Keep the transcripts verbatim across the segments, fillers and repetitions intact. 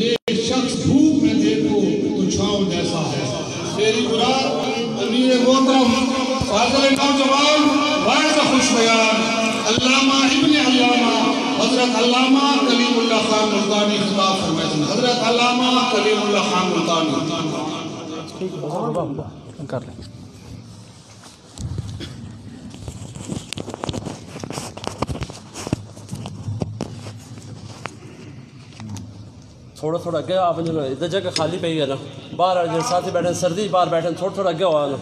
یہ شخص دھوپ میں دیکھو تو چھاؤں جیسا ہے. تیری مراد امیر محترم فاضل نوجوان واعظ خوش بیان علامہ ابن علامہ حضرت علامہ کلیم اللہ خان ملتانی خطاب فرمائے. حضرت علامہ کلیم اللہ خان ملتانی. کر لیں. تھوڑا تھوڑا اگے آپ ادھر جگہ خالی پہ ہی ہے نا. باہر جو ساتھی بیٹھے سردی باہر بیٹھے تھوڑا تھوڑا اگے ہوا نا.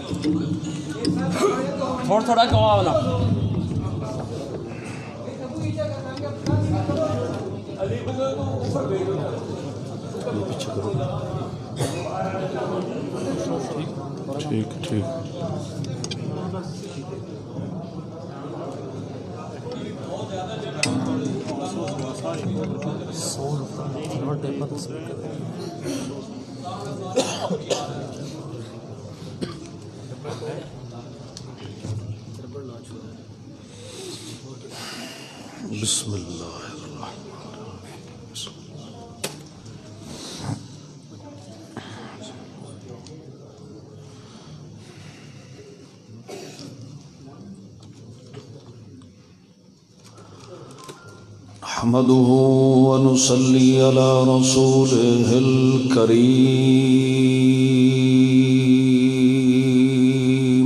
تھوڑا تھوڑا اگے ہوا نا. ٹھیک ٹھیک. بسم اللہ الرحمن الرحیم. نحمده ونصلي على رسوله الكريم.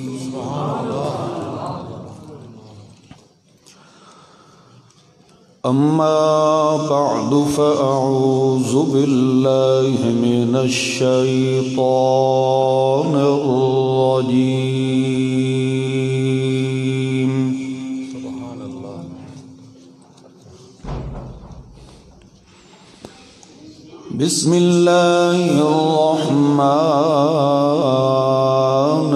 أما بعد فأعوذ بالله من الشيطان الرجيم. سبحان اللہ. بسم الله الرحمن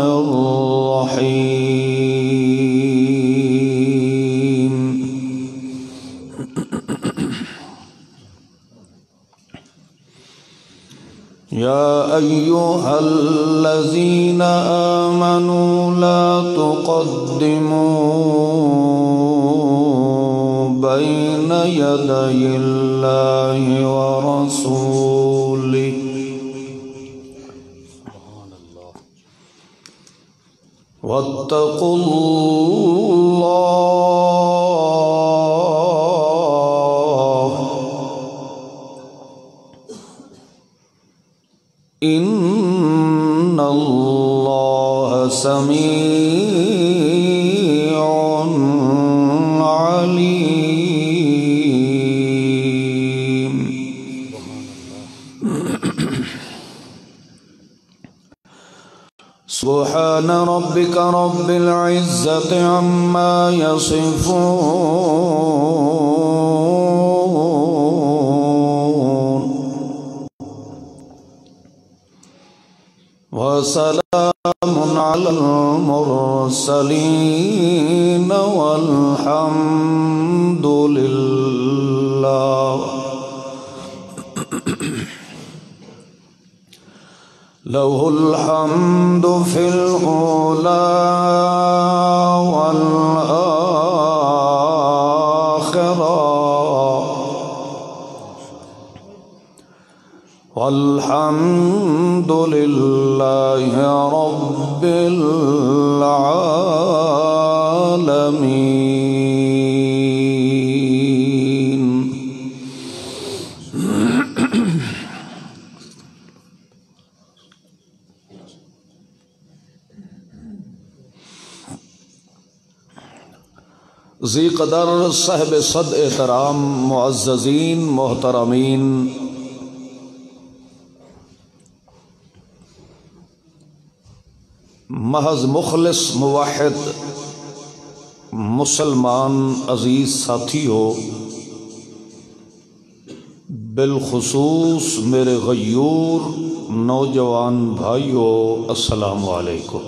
الرحيم. يا أيها الذين آمنوا لا تقدموا بين يدي الله ورسوله واتقوا الله إن الله سميع عليم. سبحان ربك رب العزة عما يصفون وسلام على المرسلين والحمد لله. له الحمد في الأولى والآخرة والحمد لله رب العالمين. ذی قدر صاحب صد احترام معززین محترمین، محض مخلص موحد مسلمان عزیز ساتھیو، بالخصوص میرے غیور نوجوان بھائیو، السلام علیکم.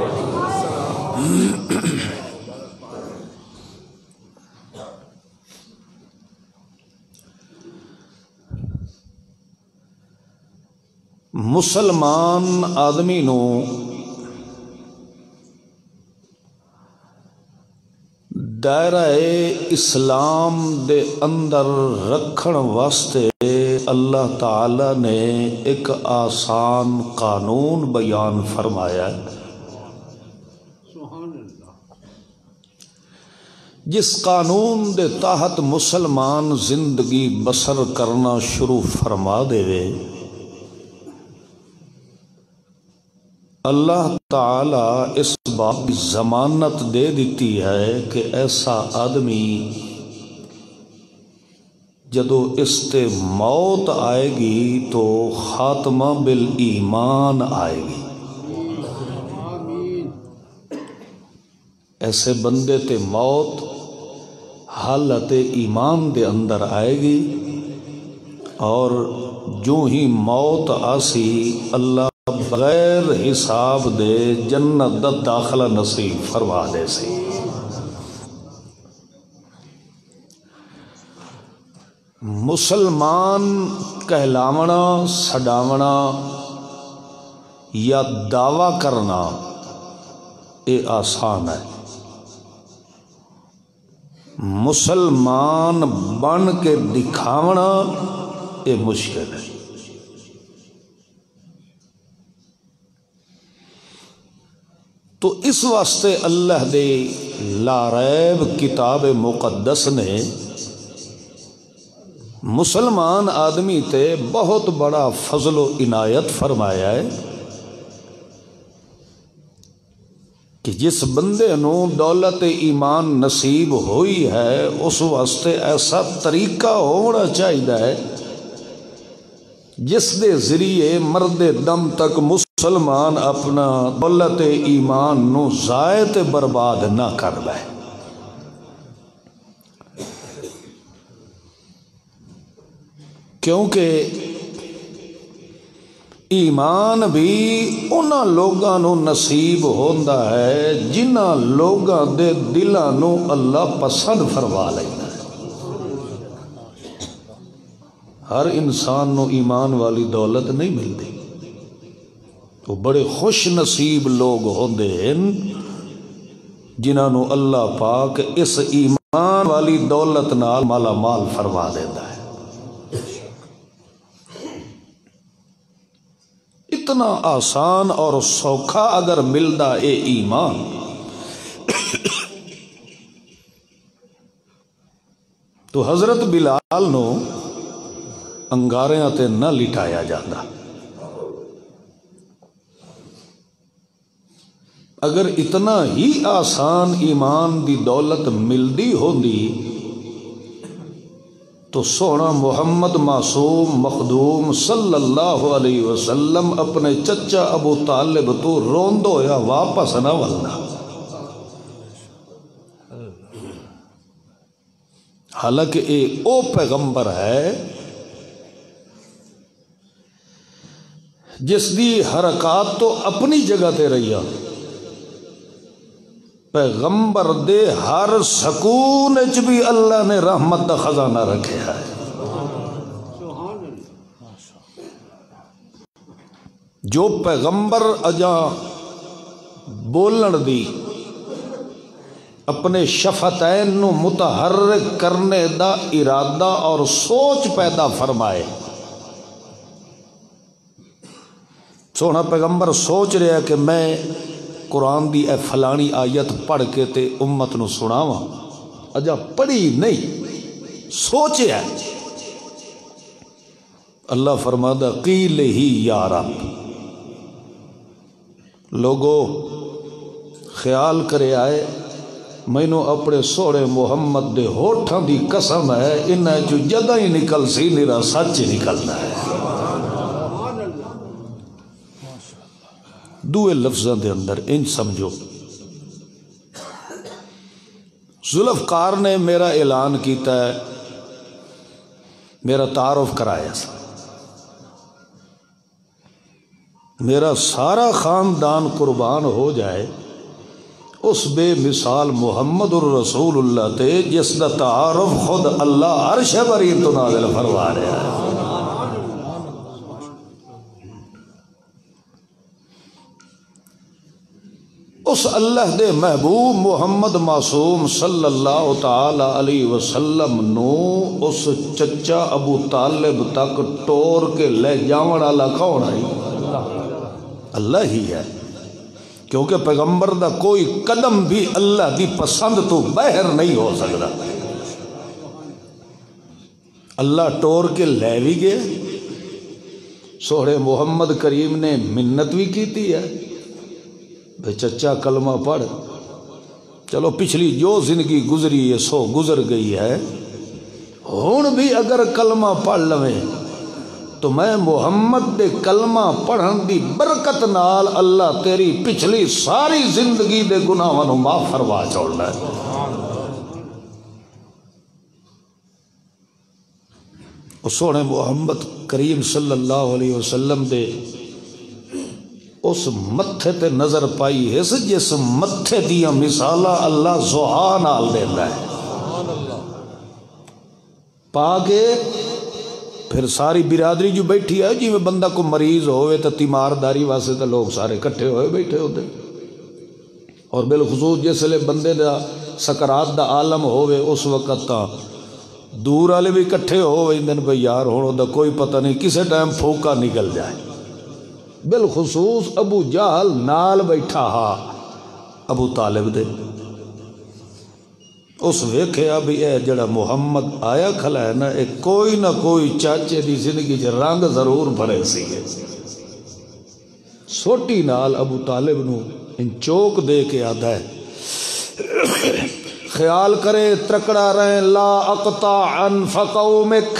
مسلمان آدمی نو دائرہ اسلام دے اندر رکھن واسطے اللہ تعالی نے ایک آسان قانون بیان فرمایا ہے جس قانون دے تحت مسلمان زندگی بسر کرنا شروع فرما دے وے اللہ تعالی اس بات کی ضمانت دے دیتی ہے کہ ایسا آدمی جدو اس تے موت آئے گی تو خاتمہ بالایمان آئے گی. ایسے بندے تے موت حالت ایمان دے اندر آئے گی اور جو ہی موت آسی اللہ بغیر حساب دے جنت دا داخلہ نصیب فرما دے سی. مسلمان کہلاونا سڈاونا یا دعویٰ کرنا یہ آسان ہے، مسلمان بن کے دکھاونا یہ مشکل ہے. تو اس واسطے اللہ دے لا ریب کتاب مقدس نے مسلمان آدمی تے بہت بڑا فضل و عنایت فرمایا ہے کہ جس بندے نو دولت ایمان نصیب ہوئی ہے اس واسطے ایسا طریقہ ہونا چاہیے ہے جس دے ذریعے مرد دم تک مسلمان اپنا دولت ایمان نو ضائع تے برباد نہ کر لے. کیونکہ ایمان بھی انہاں لوگاں نو نصیب ہوندا ہے جنہاں لوگاں دے دلاں نو اللہ پسند فرما لیندا ہے. ہر انسان نو ایمان والی دولت نہیں ملتی، وہ بڑے خوش نصیب لوگ ہوندے ہیں جنہاں نو اللہ پاک اس ایمان والی دولت نال مالا مال فرما دیندا ہے. اتنا آسان اور سوکھا اگر ملدا اے ایمان تو حضرت بلال نو انگاریاں تے نہ لٹایا جاتا. اگر اتنا ہی آسان ایمان دی دولت ملدی ہوندی تو سونا محمد معصوم مخدوم صلی اللہ علیہ وسلم اپنے چچا ابو طالب تو روندو ہویا واپس نہ ولنا. حالانکہ اے او پیغمبر ہے جس دی حرکات تو اپنی جگہ تے رہی، پیغمبر دے ہر سکون وچ بھی اللہ نے رحمت دا خزانہ رکھے ہے. جو پیغمبر اجا بولن دی اپنے شفتین نو متحرک کرنے دا ارادہ اور سوچ پیدا فرمائے، سونا پیغمبر سوچ رہا کہ میں قرآن دی اے فلانی آیت پڑھ کے تے امت نو سناواں، اجا پڑھی نہیں سوچے ہے. اللہ فرمادا قیل ہی یا رب، لوگو خیال کرے آئے مینو اپنے سوڑے محمد دے ہوٹھاں دی قسم ہے انہاں جو جدہ ہی نکل سی میرا سچ نکلنا ہے. دوے لفظاں دے اندر انج سمجھو، ذوالفقار نے میرا اعلان کیتا ہے، میرا تعارف کرایا سا، میرا سارا خاندان قربان ہو جائے اس بے مثال محمد الرسول اللہ تے جس دا تعارف خود اللہ عرش برین تو نازل فرما رہا ہے. اس اللہ دے محبوب محمد معصوم صلی اللہ تعالی علیہ وسلم نو اس چچا ابو طالب تک ٹور کے لے جاون والا کون ہے؟ اللہ ہی ہے، کیونکہ پیغمبر دا کوئی قدم بھی اللہ دی پسند تو باہر نہیں ہو سکتا۔ اللہ ٹور کے لے بھی گئے، سوڑے محمد کریم نے منت بھی کیتی ہے بھئی چچا کلمہ پڑھ، چلو پچھلی جو زندگی گزری ہے سو گزر گئی ہے، ہون بھی اگر کلمہ پڑھ لویں تو میں محمد دے کلمہ پڑھن دی برکت نال اللہ تیری پچھلی ساری زندگی دے گناہاں نو معاف فرما چھوڑنا ہے۔ اور سونے محمد کریم صلی اللہ علیہ وسلم دے اس متھے تے نظر پائی ہے جس متھے دیا مثالہ اللہ زحا نال دینا ہے پا کے پھر ساری برادری جو بیٹھی ہے جی میں بندہ کو مریض ہوئے تو تیمارداری واسطے تو لوگ سارے کٹھے ہوئے بیٹھے ہوتے، اور بالخصوص جس لئے بندے دا سکرات دا عالم ہوئے اس وقت تا دور والے بھی کٹھے ہوئے اندن بھئی یار ہوڑو دا کوئی پتہ نہیں کسے ٹائم پھوکا نکل جائے۔ بالخصوص ابو جہل نال بیٹھا ہا ابو طالب دے، اس ویکھیا بھی اے جڑا محمد آیا کھلا ہے نا ایک کوئی نہ کوئی چاچے دی زندگی چ رنگ ضرور بھرے سی ہے۔ سوٹی نال ابو طالب نو ان چوک دے کے آدھا ہے خیال کرے ترکڑا رہے لا اقطع انف قومک،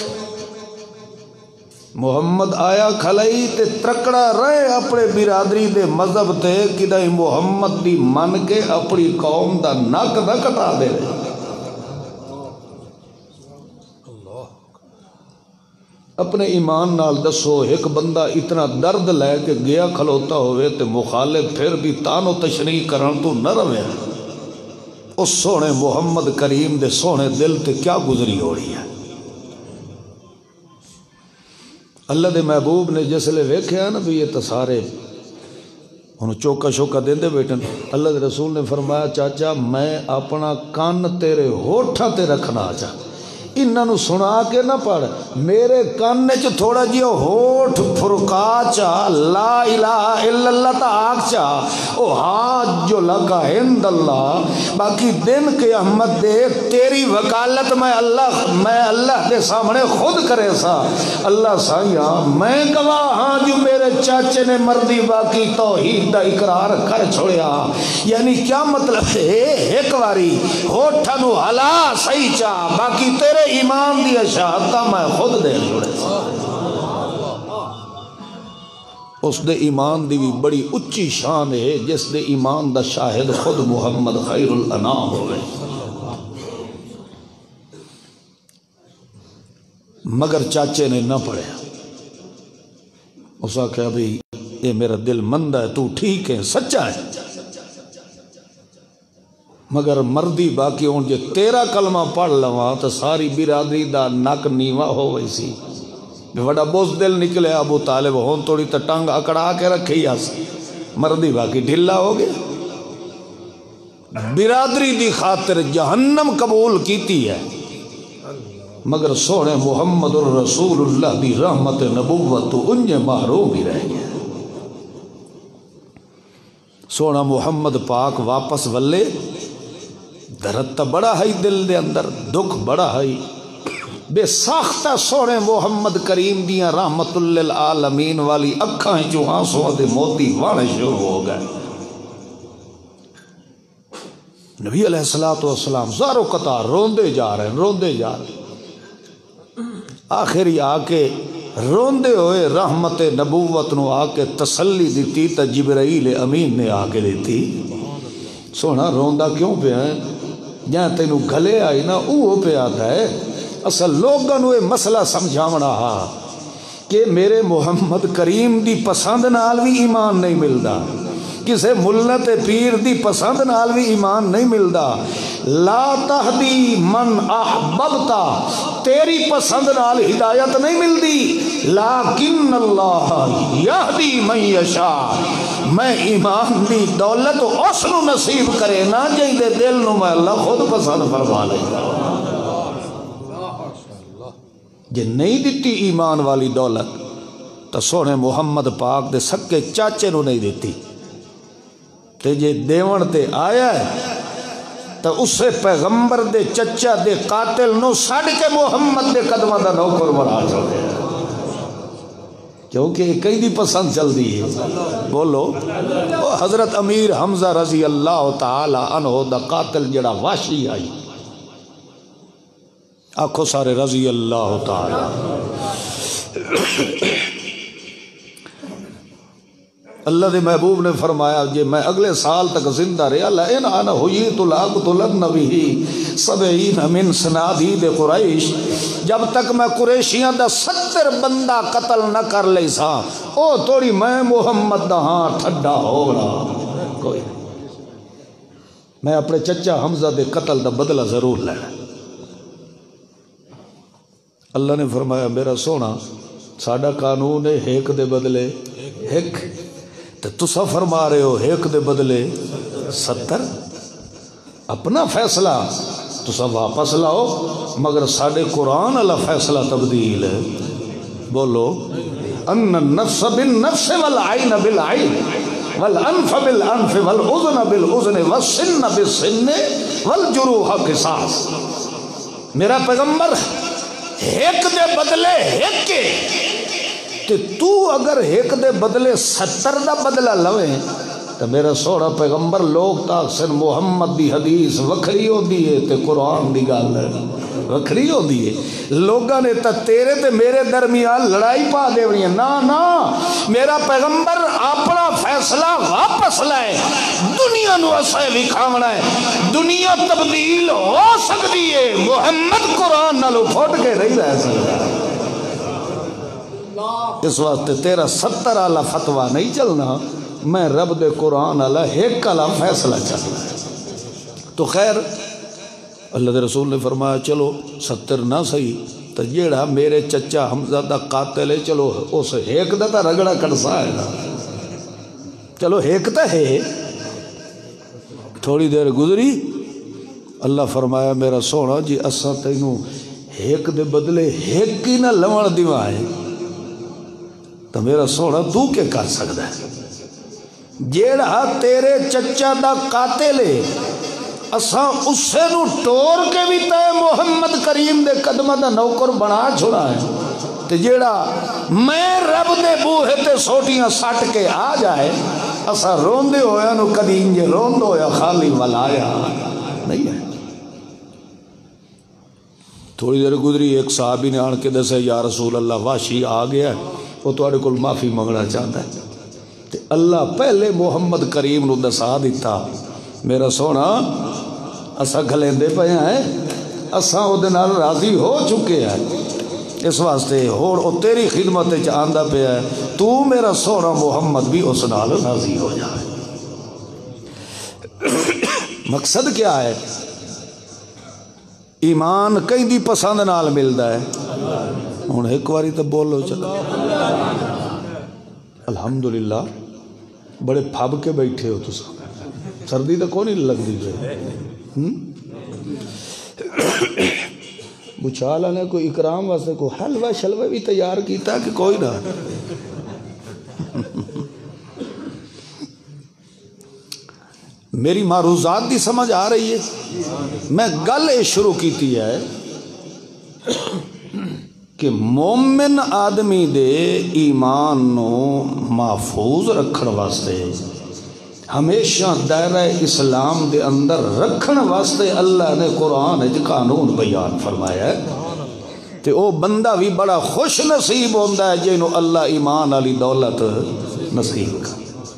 محمد آیا کھلائی تے ترکڑا رہے اپنے برادری دے مذہب تے کدائی محمد دی من کے اپنی قوم دا نک نہ کٹا دے رہے۔ اپنے ایمان نال دسو ایک بندہ اتنا درد لے کے گیا کھلوتا ہوئے تے مخالف پھر بھی تانو تشریح کرن تو نہ روے، اس سونے محمد کریم دے سونے دل تے کیا گزری ہو رہی ہے۔ اللہ دے محبوب نے جس لئے ویکھیا نا بھی یہ تو سارے انہوں چوکا شوکا دیندے بیٹھن، اللہ دے رسول نے فرمایا چاچا میں اپنا کان تیرے ہوٹھا تے رکھنا چاہ، انہاں نو سنا کے نہ پڑھ، میرے کان چ تھوڑا جیو ہوٹھ فرقا چاہ لا الہ الا اللہ تا آگ چاہ او ہاں جو لگا ہند اللہ، باقی دن قیامت دے تیری وکالت میں اللہ میں اللہ دے سامنے خود کرے سا، اللہ سائیاں میں گواہ ہاں جو میرے چاچے نے مردی باقی توحید دا اقرار کر چھوڑیا۔ یعنی کیا مطلب ہے ایک واری ہوٹھا نو ہلا صحیح چاہ باقی تیرے ایمان دی شہادتہ میں خود دے چھوڑے سا۔ اس دے ایمان دی بھی بڑی اچھی شان ہے جس دے ایمان دا شاہد خود محمد خیر الانام ہوئے، مگر چاچے نے نہ پڑھے، اسا کہا بھی اے میرا دل مندہ ہے تو ٹھیک ہے سچا ہے، مگر مردی باقی ہون جے تیرا کلمہ پڑھ لواں تو ساری برادری دا نک نیوا ہو گئی سی، بڑا بوز دل نکلے ابو طالب ہون توڑی تا ٹانگ اکڑا کے رکھی آس، مردی باقی ڈھلا ہو گیا، برادری دی خاطر جہنم قبول کیتی ہے، مگر سونے محمد الرسول اللہ دی رحمت نبوت انجے محروم بھی رہ گیا۔ سونا محمد پاک واپس ولے درد تا بڑا ہے دل دے اندر، دکھ بڑا ہے، بے ساختہ سونے محمد کریم دیاں رحمت للعالمین والی اکھاں جو آنسوں دے موتی وانے شروع ہو گئے۔ نبی علیہ السلام زارو قطار روندے جا رہے ہیں روندے جا رہے ہیں، آخری آ کے روندے ہوئے رحمت نبوت نو آ کے تسلی دیتی تا جبرائیل امین نے آ کے دیتی، سونا روندا کیوں پہ ہیں جہاں تینوں گھلے آئی نا اوہ پہ آتا ہے، اصل لوگاں نو مسئلہ سمجھاونا ہا کہ میرے محمد کریم دی پسند نال بھی ایمان نہیں ملدا، کسے ملت پیر دی پسند نال بھی ایمان نہیں ملدا، لا تہدی من احببتا، تیری پسند نال ہدایت نہیں ملدی، لیکن اللہ یہدی من یشاء، میں ایمان دی دولت اس نو نصیب کرے نا جہی دے دل نو میں اللہ خود پسند فرما لے گا۔ جے نہیں دیتی ایمان والی دولت تو سونے محمد پاک دے سکے چاچے نو نہیں دیتی، تے جے دیون تے آیا ہے تو اسے پیغمبر دے چچا دے قاتل نو سڑ کے محمد دے قدمہ دا نوکر بنا چھوڑے، کیونکہ کئی دی پسند چل دی ہے۔ بولو حضرت امیر حمزہ رضی اللہ تعالی عنہ دا قاتل جڑا واشی آئی، آنکھوں سارے رضی اللہ تعالی۔ اللہ دے محبوب نے فرمایا جے میں اگلے سال تک زندہ رہا لئن انا حییت لاقتلن بہ سبعین من صنادید قریش، جب تک میں قریشیاں دا ستر بندہ قتل نہ کر لے سا او توڑی میں محمد دا ہاں ٹھڈا ہونا کوئی، میں اپنے چچا حمزہ دے قتل دا بدلہ ضرور لینا۔ اللہ نے فرمایا میرا سونا ساڈا قانون ہے ایک دے بدلے ایک، تو تسا فرما رہے ہو ایک دے بدلے ستر، اپنا فیصلہ تسا واپس لاؤ، مگر ساڑھے قرآن اللہ فیصلہ تبدیل ہے۔ بولو ان النفس بالنفس والعین بالعین والانف بالانف والاذن بالاذن والسن بالسن والجروح قصاص، میرا پیغمبر ایک دے بدلے ایک کے، تے تو اگر ایک دے بدلے ستر دا بدلہ لویں تو میرا سوڑا پیغمبر لوگ تاکسن محمد دی حدیث وکھری ہو دیئے تے قرآن دی گال وکھری ہو دیئے، لوگاں نے تا تیرے تے میرے درمیان لڑائی پا دے ونی ہے، نا نا میرا پیغمبر اپنا فیصلہ واپس لائے، دنیا نو اسے بھی کھامنا ہے، دنیا تبدیل ہو سکتی ہے، محمد قرآن نالو پھوٹ کے رہی رہ سکتا ہے۔ اس واسطے تیرا ستر آلہ فتوہ نہیں چلنا، میں رب دے قرآن آلہ ایک آلہ فیصلہ چلنا ہے۔ تو خیر اللہ دے رسول نے فرمایا چلو ستر نہ صحیح تو جیڑا میرے چچا حمزہ دا قاتل ہے چلو اس ایک دا تا رگڑا کڑسا ہے نا، چلو ایک تا ہے۔ تھوڑی دیر گزری اللہ فرمایا میرا سونا جی اسا تینوں ایک دے بدلے ایک ہی نہ لوڑ دیوا ہے تو میرا سونا تو کیا کر سکتا ہے؟ جیڑا تیرے چچا دا قاتل ہے اساں اسے نو ٹور کے بھی تے محمد کریم دے قدمہ دا نوکر بنا چھوڑا ہے، تے جیڑا میں رب دے بوہے تے سوٹیاں سٹ کے آ جائے اساں روندے ہویا نو کدی انجے روند ہویا خالی ولایا نہیں ہے۔ تھوڑی دیر گزری ایک صحابی نے آن کے دسے یا رسول اللہ واشی آ گیا ہے، وہ تواڈے کول معافی منگنا چاہتا ہے، تے اللہ پہلے محمد کریم نو دسا دیتا میرا سونا اسا گھلیندے پے ہیں، اسا او دے نال راضی ہو چکے ہیں، اس واسطے ہور او تیری خدمت وچ آندا پیا ہے، تو میرا سونا محمد بھی اس نال راضی ہو جائے۔ مقصد کیا ہے؟ ایمان کہیں دی پسند نال ملدا ہے۔ ہن ایک واری تو بولو چلو الحمدللہ، بڑے پھب کے بیٹھے ہو تسا، سردی تو کون نہیں لگتی پہ بچالا نے کوئی اکرام واسطے کوئی حلوہ شلوہ بھی تیار کیتا کہ کوئی نہ۔ میری معروضات دی سمجھ آ رہی ہے؟ میں گل یہ شروع کیتی ہے کہ مومن آدمی دے ایمان نو محفوظ رکھن واسطے ہمیشہ دائرہ اسلام دے اندر رکھن واسطے اللہ نے قرآن وچ قانون بیان فرمایا ہے، تے او بندہ بھی بڑا خوش نصیب ہوندا ہے جنوں اللہ ایمان والی دولت نصیب کر۔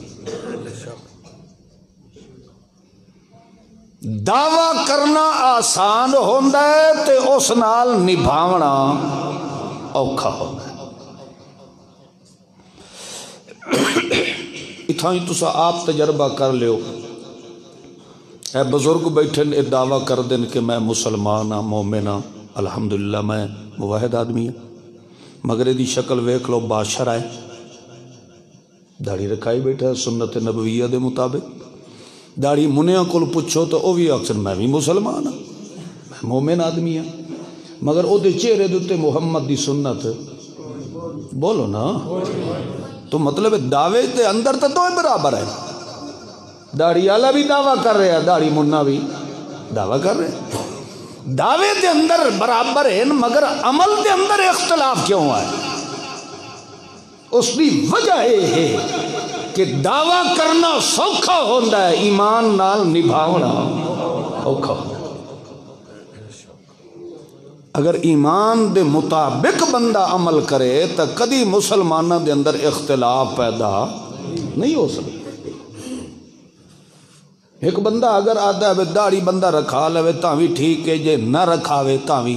دعویٰ کرنا آسان ہوندا ہے تے اس نال نبھاونا اوکھا ہوندا ہے۔ اتھاں ہی تسا آپ تجربہ کر لیو، اے بزرگ بیٹھے اے دعویٰ کر دیں کہ میں مسلمان ہاں مومن ہاں الحمدللہ میں موحد آدمی ہوں مگر دی شکل ویکھ لو بادشاہ ہے داڑھی رکھائی بیٹھا ہے سنت نبویہ دے مطابق داڑھی منیاں کول پوچھو تو او بھی اکثر میں بھی مسلمان ہاں میں مومن آدمی ہاں مگر او دے چہرے دے محمد دی سنت بولو نا تو مطلب دعوے دے اندر تو دو برابر ہے داڑھی والا بھی دعویٰ کر رہا ہے داڑھی منا بھی دعویٰ کر رہے ہیں دعوے دے اندر برابر ہیں مگر عمل دے اندر اختلاف کیوں ہے اس کی وجہ یہ ہے کہ دعویٰ کرنا سوکھا ہوتا ہے ایمان نال نبھاونا اوکھا ہوتا ہے اگر ایمان دے مطابق بندہ عمل کرے تو کدی مسلمانہ دے اندر اختلاف پیدا نہیں ہو سکتا ایک بندہ اگر آتا ہے داڑھی بندہ رکھا لے تاوی ٹھیک ہے جے نہ رکھاوے تاوی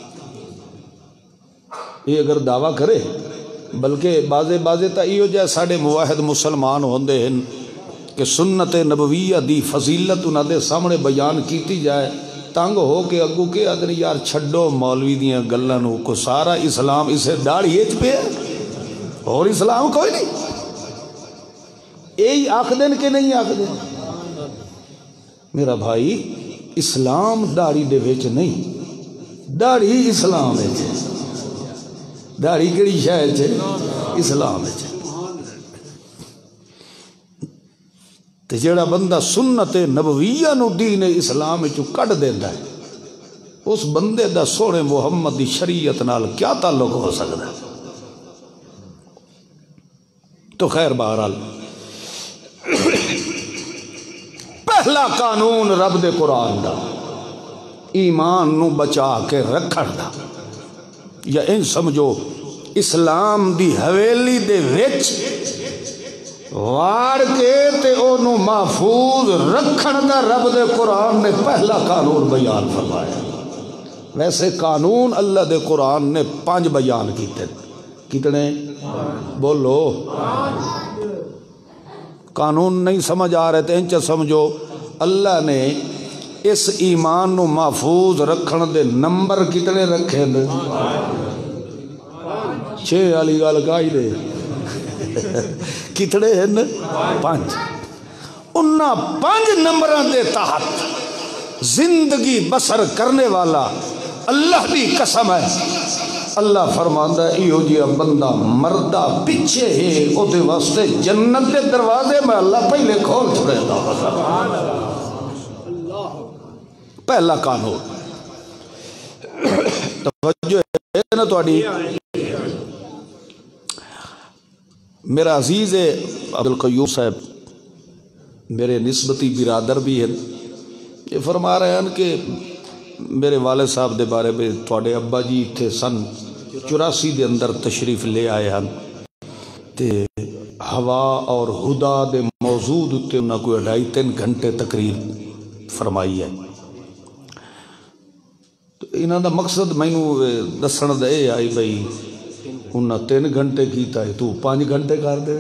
یہ اگر دعویٰ کرے بلکہ بازے بازے تا ایو جائے ساڑھے موحد مسلمان ہوندے ہیں کہ سنت نبویہ دی فضیلت انہاں دے سامنے بیان کیتی جائے تنگ ہو کے اگو کے ادھر یار چھڈو مولوی دیاں گلانوں کو سارا اسلام اسے داڑھی ایچ پہ ہے اور اسلام کوئی نہیں یہی آخ دین کہ نہیں آخ دین میرا بھائی اسلام داڑھی دے وچ نہیں داڑھی اسلام ہے داڑھی کیڑی شاید ہے اسلام ہے تے جیڑا بندہ سنت نبویہ نو دین اسلام وچوں کڈ دیندا ہے اس بندے دا سونے محمد دی شریعت نال کیا تعلق ہو سکتا ہے تو خیر بہرحال پہلا قانون رب دے قرآن دا ایمان نو بچا کے رکھن دا یا ان سمجھو اسلام دی حویلی دے وچ وار کے تے اونوں محفوظ رکھن دا رب دے قرآن نے پہلا قانون بیان فرمایا ویسے قانون اللہ دے قرآن نے پانچ بیان کیتے کتنے بولو قانون نہیں سمجھ آ رہے تھے انچہ سمجھو اللہ نے اس ایمان نو محفوظ رکھن دے نمبر کتنے رکھے دے چھے والی گل کائی دے کتنے ہیں پانچ انہاں پانچ نمبران دے تحت زندگی بسر کرنے والا اللہ بھی قسم ہے اللہ فرماندہ ہے ایو جیا بندہ مردہ پچھے ہے او دے واسطے جنت دے دروازے میں اللہ پہلے کھول چھڑے دا پہلا قانون توجہ ہے نا تو اڈی میرا عزیز عبدالقیوم صاحب میرے نسبتی برادر بھی ہیں یہ فرما رہے ہیں کہ میرے والد صاحب دے بارے میں تھوڑے ابا جی تھے سن چوراسی دے اندر تشریف لے آئے ہیں تے ہوا اور ہدا دے موجود تے انہاں کوئی اڑائی تین گھنٹے تقریر فرمائی ہے تو انہاں دا مقصد میں دسن دے آئی بھئی انہاں تین گھنٹے کیتا ہے تو پانچ گھنٹے کر دے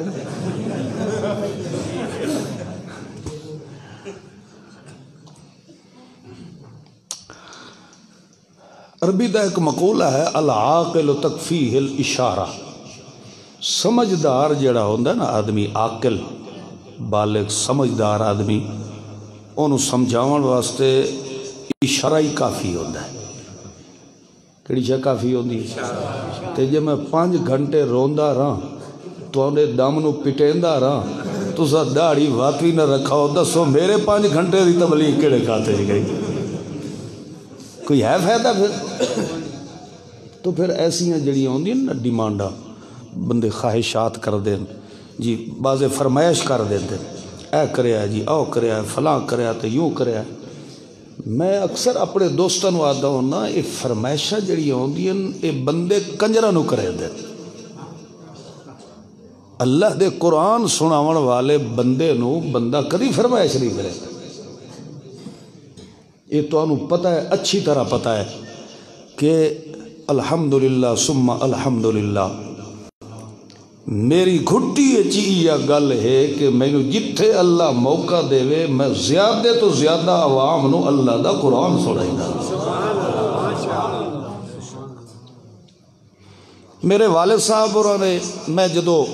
عربی دا ایک مقولہ ہے العاقل تکفیہ الاشارہ سمجھدار جڑا ہوندہ ہے نا آدمی عاقل بالغ سمجھدار آدمی انہوں سمجھاون واسطے اشارہ ہی کافی ہوندہ ہے کیڑی شاہ کافی ہوندی تے جے میں پانچ گھنٹے روندہ رہا تو انہیں دم نو پٹیندہ رہا تو سا داڑھی واقعی نہ رکھا ہو دسو میرے پانچ گھنٹے دی تبلیغ کیڑے کھاتے جی گئی کوئی ہے فائدہ پھر تو پھر ایسیاں جڑیاں ہوندی ہیں نا ڈیمانڈا بندے خواہشات کر دیں جی بعض فرمائش کر دیتے اے کریا جی او کریا فلاں کریا تو یوں کریا میں اکثر اپنے دوستان آتا ہوں نا یہ فرمائشہ جڑیاں ہوندی ہیں یہ بندے کنجرہ نو کرے دیں اللہ دے قرآن سناون والے بندے نو بندہ کدی فرمائش نہیں کرے یہ تو انہوں پتہ ہے اچھی طرح پتہ ہے کہ الحمدللہ ثم الحمدللہ میری گھٹی چیئا گل ہے کہ مینو جتھے اللہ موقع دے وے میں زیادہ تو زیادہ عوام نو اللہ دا قرآن سنائے گا۔ میرے والد صاحب اور نے میں جدو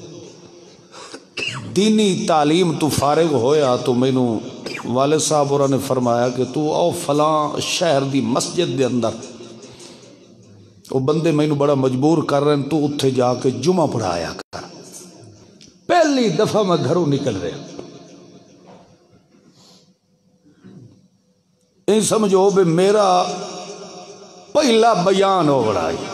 دینی تعلیم تو فارغ ہویا تو مینو والد صاحب اور نے فرمایا کہ تو او فلاں شہر دی مسجد دے اندر وہ بندے مینو بڑا مجبور کر رہے ہیں تو اتھے جا کے جمعہ پڑھایا کر۔ پہلی دفعہ میں گھروں نکل رہا این سمجھو بے میرا پہلا بیان ہو رہا ہے،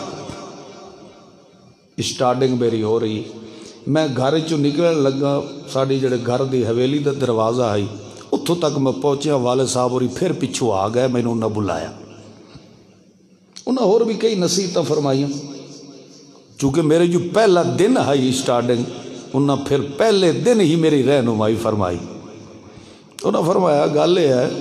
اسٹارٹنگ میری ہو رہی، میں گھر چو نکلنے لگا، ساڑی جڑے گھر دی حویلی دا دروازہ آئی اتھوں تک میں پہنچیا، والد صاحب اور پھر پچھو آ گئے، میں انہوں نے بلایا، انہوں اور بھی کئی نصیحتیں فرمائیاں، چونکہ میرے جو پہلا دن ہے اسٹارٹنگ، انہوں پھر پہلے دن ہی میری رہنمائی فرمائی۔ انہوں فرمایا گل یہ ہے،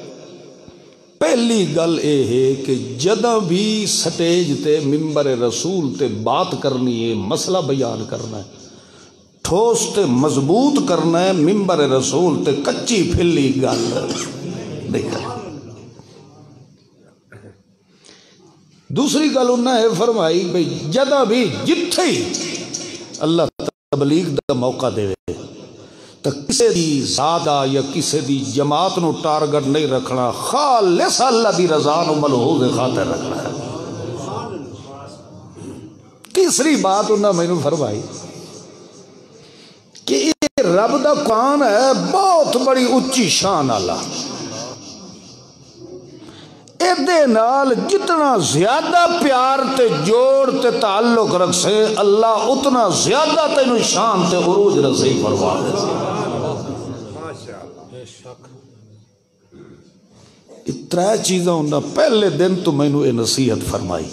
پہلی گل یہ ہے کہ جدہ بھی سٹیج تے ممبر رسول تے بات کرنی ہے، مسئلہ بیان کرنا ہے، ٹھوس تے مضبوط کرنا ہے، ممبر رسول تے کچی پھلی گل نہیں کرنا۔ دوسری گل انہوں نے فرمائی بھئی جدہ بھی جتھے اللہ تبلیغ دا موقع دے وے تو کسے دی زیادہ یا کسے دی جماعت نو ٹارگٹ نہیں رکھنا، خالص اللہ دی رضا نو ملحوظ خاطر رکھنا ہے۔ تیسری بات انہوں نے فرمائی کہ یہ رب دا قرآن ہے بہت بڑی اچھی شان اللہ، ایدے نال جتنا زیادہ پیار تے جوڑ تے تعلق رکھ سے اللہ اتنا زیادہ تینو شان تے عروج رسی فرما دے سے۔ اترائے چیزیں انہوں پہلے دن تو میں نے نصیحت فرمائی،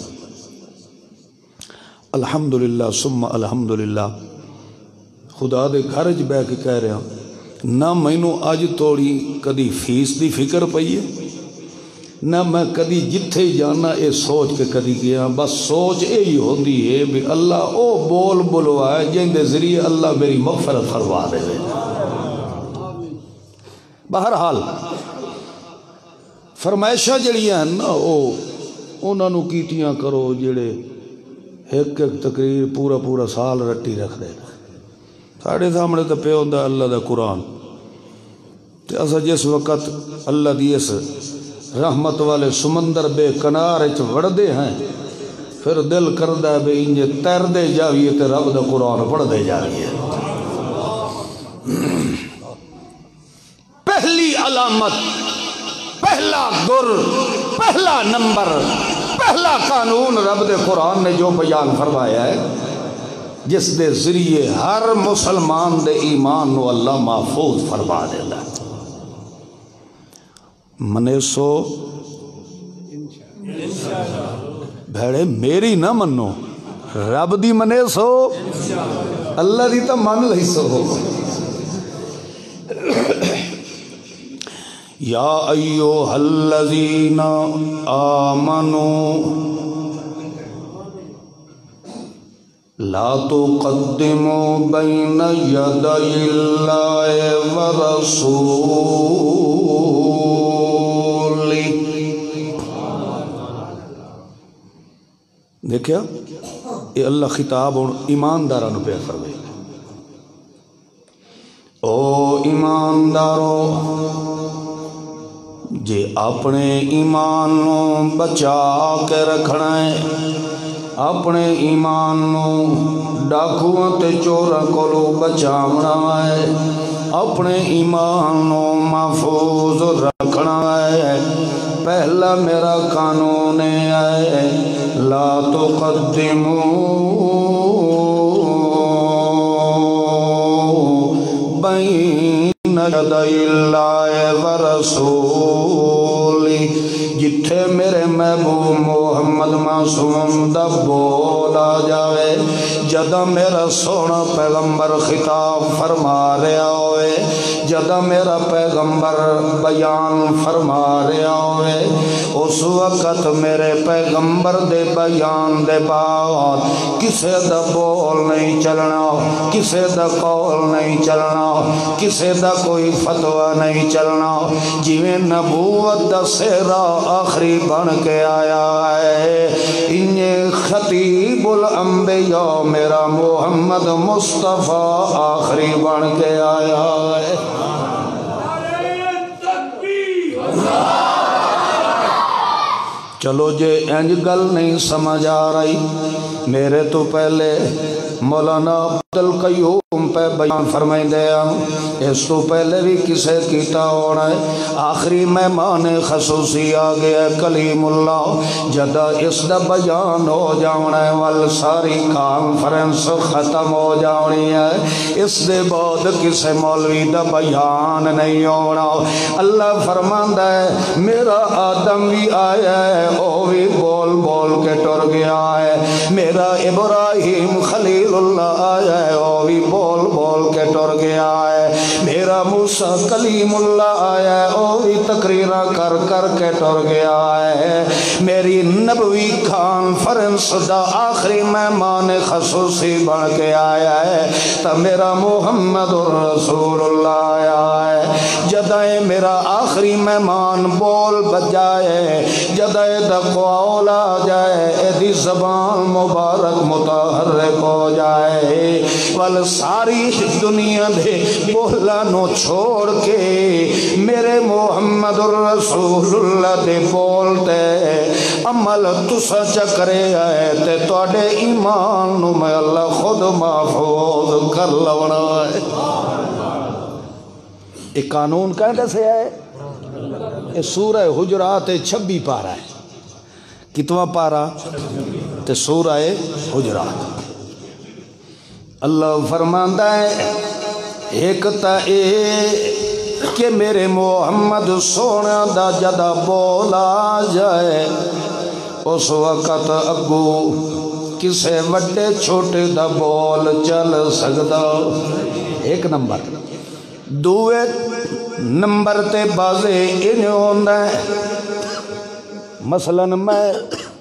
الحمدللہ ثم الحمدللہ، خدا دے گھر ج بے کے کہہ رہا نہ میں نے آج توڑی کدی فیس دی فکر پئی ہے، نہ میں کدی جتھے جانا اے سوچ کے کدی گیا، بس سوچ یہی ہوندی ہے بھی اللہ او بول بلوائے جن دے ذریعے اللہ میری مغفرت فرما دے۔ بہرحال فرمائشہ جڑیاں ہیں نا او انہوں نے کیتیاں کرو جڑے ایک ایک تقریر پورا پورا سال رٹی رکھ دے، ساڑھے سامنے تو پہ ہوندہ اللہ دا قرآن تے اسا جس وقت اللہ دی اس رحمت والے سمندر بے کنار اچ وڑ دے ہیں پھر دل کردہ بے انجے تیر دے جاویے تے رب دا قرآن پڑھ دے جاویے۔ پہلی علامت، پہلا گر، پہلا نمبر، پہلا قانون رب دے قرآن نے جو بیان فرمایا ہے جس دے ذریعے ہر مسلمان دے ایمان نو اللہ محفوظ فرما دے گا، منیسو بھیڑے میری نہ منو، رب دی منیسو اللہ دی تا من لئی سو۔ یا ایوہ الذین آمنوا لا تقدموا بین یدی اللہ ورسولہ۔ دیکھیا یہ اللہ خطاب ایمانداروں پہ فرمائے، او ایماندارو جے اپنے ایمان نو بچا کے رکھنا ہے، اپنے ایمان نو ڈاکوؤں تے چوراں کولو بچاونا ہے، اپنے ایمان نو محفوظ رکھنا ہے، پہلا میرا قانون ہے لا تقدموا بین یدی اللہ ورسولہ، جتھے میرے محبوب محمد معصوم دا بولا جاوے، جدہ میرا سونا پیغمبر خطاب فرما رہا ہوئے، جدہ میرا پیغمبر بیان فرما رہا ہوئے، اس وقت میرے پیغمبر دے بیان دے بعد کسے دا بول نہیں چلنا، کسے دا قول نہیں چلنا، کسے دا کوئی فتوہ نہیں چلنا، جویں نبوت دا سہرا آخری بن کے آیا ہے، انہیں خطیب الانبیاء میرا محمد مصطفیٰ آخری بن کے آیا ہے۔ چلو جے انج گل نہیں سمجھ آ رہی، میرے تو پہلے مولانا عبدالقیوم پہ بیان فرمائی دیا، اس تو پہلے بھی کسے کیتا ہونا ہے، آخری مہمان خصوصی آگیا کلیم اللہ، جدہ اس دا بیان ہو جانا ہے وال ساری کانفرنس ختم ہو جانی ہے، اس دے بعد کسے مولوی دا بیان نہیں ہونا۔ اللہ فرماندہ ہے میرا آدم بھی آیا ہے، او بھی بول بول کے ٹر گیا ہے، میرا ابراہیم خلیل اللہ آیا ہے، او بھی بول بول کے ٹر گیا ہے، میرا موسیٰ کلیم اللہ آیا ہے، او بھی تقریرہ کر کر کے ٹر گیا ہے، میری نبوی کانفرنس دا آخری مہمان خصوصی بن کے آیا ہے، تا میرا محمد رسول اللہ آیا ہے، جدائے میرا آخری مہمان بول بجائے، جدائے دا قول آ جائے، ایدی زبان مبارک متحرک ہو جائے، وال ساری دنیا دے بولا نو چھوڑ کے میرے محمد الرسول اللہ دے بولتے عمل تسا چکرے آئے تے توڑے ایمان نو میں اللہ خود محفوظ کر لونا ہے۔ ایک قانون کہنے سے ہے، یہ سورہ حجرات چھبی پارا ہے، کتواں پارا تے سورہ حجرات۔ اللہ فرماندہ ہے ایک تا اے کہ میرے محمد سونا دا جدا بولا جائے، اس وقت اگو کسے وڈے چھوٹے دا بول چل سکدا، ایک نمبر۔ دوے نمبر تے بازے انہیں ہوندہ ہے، مثلاً میں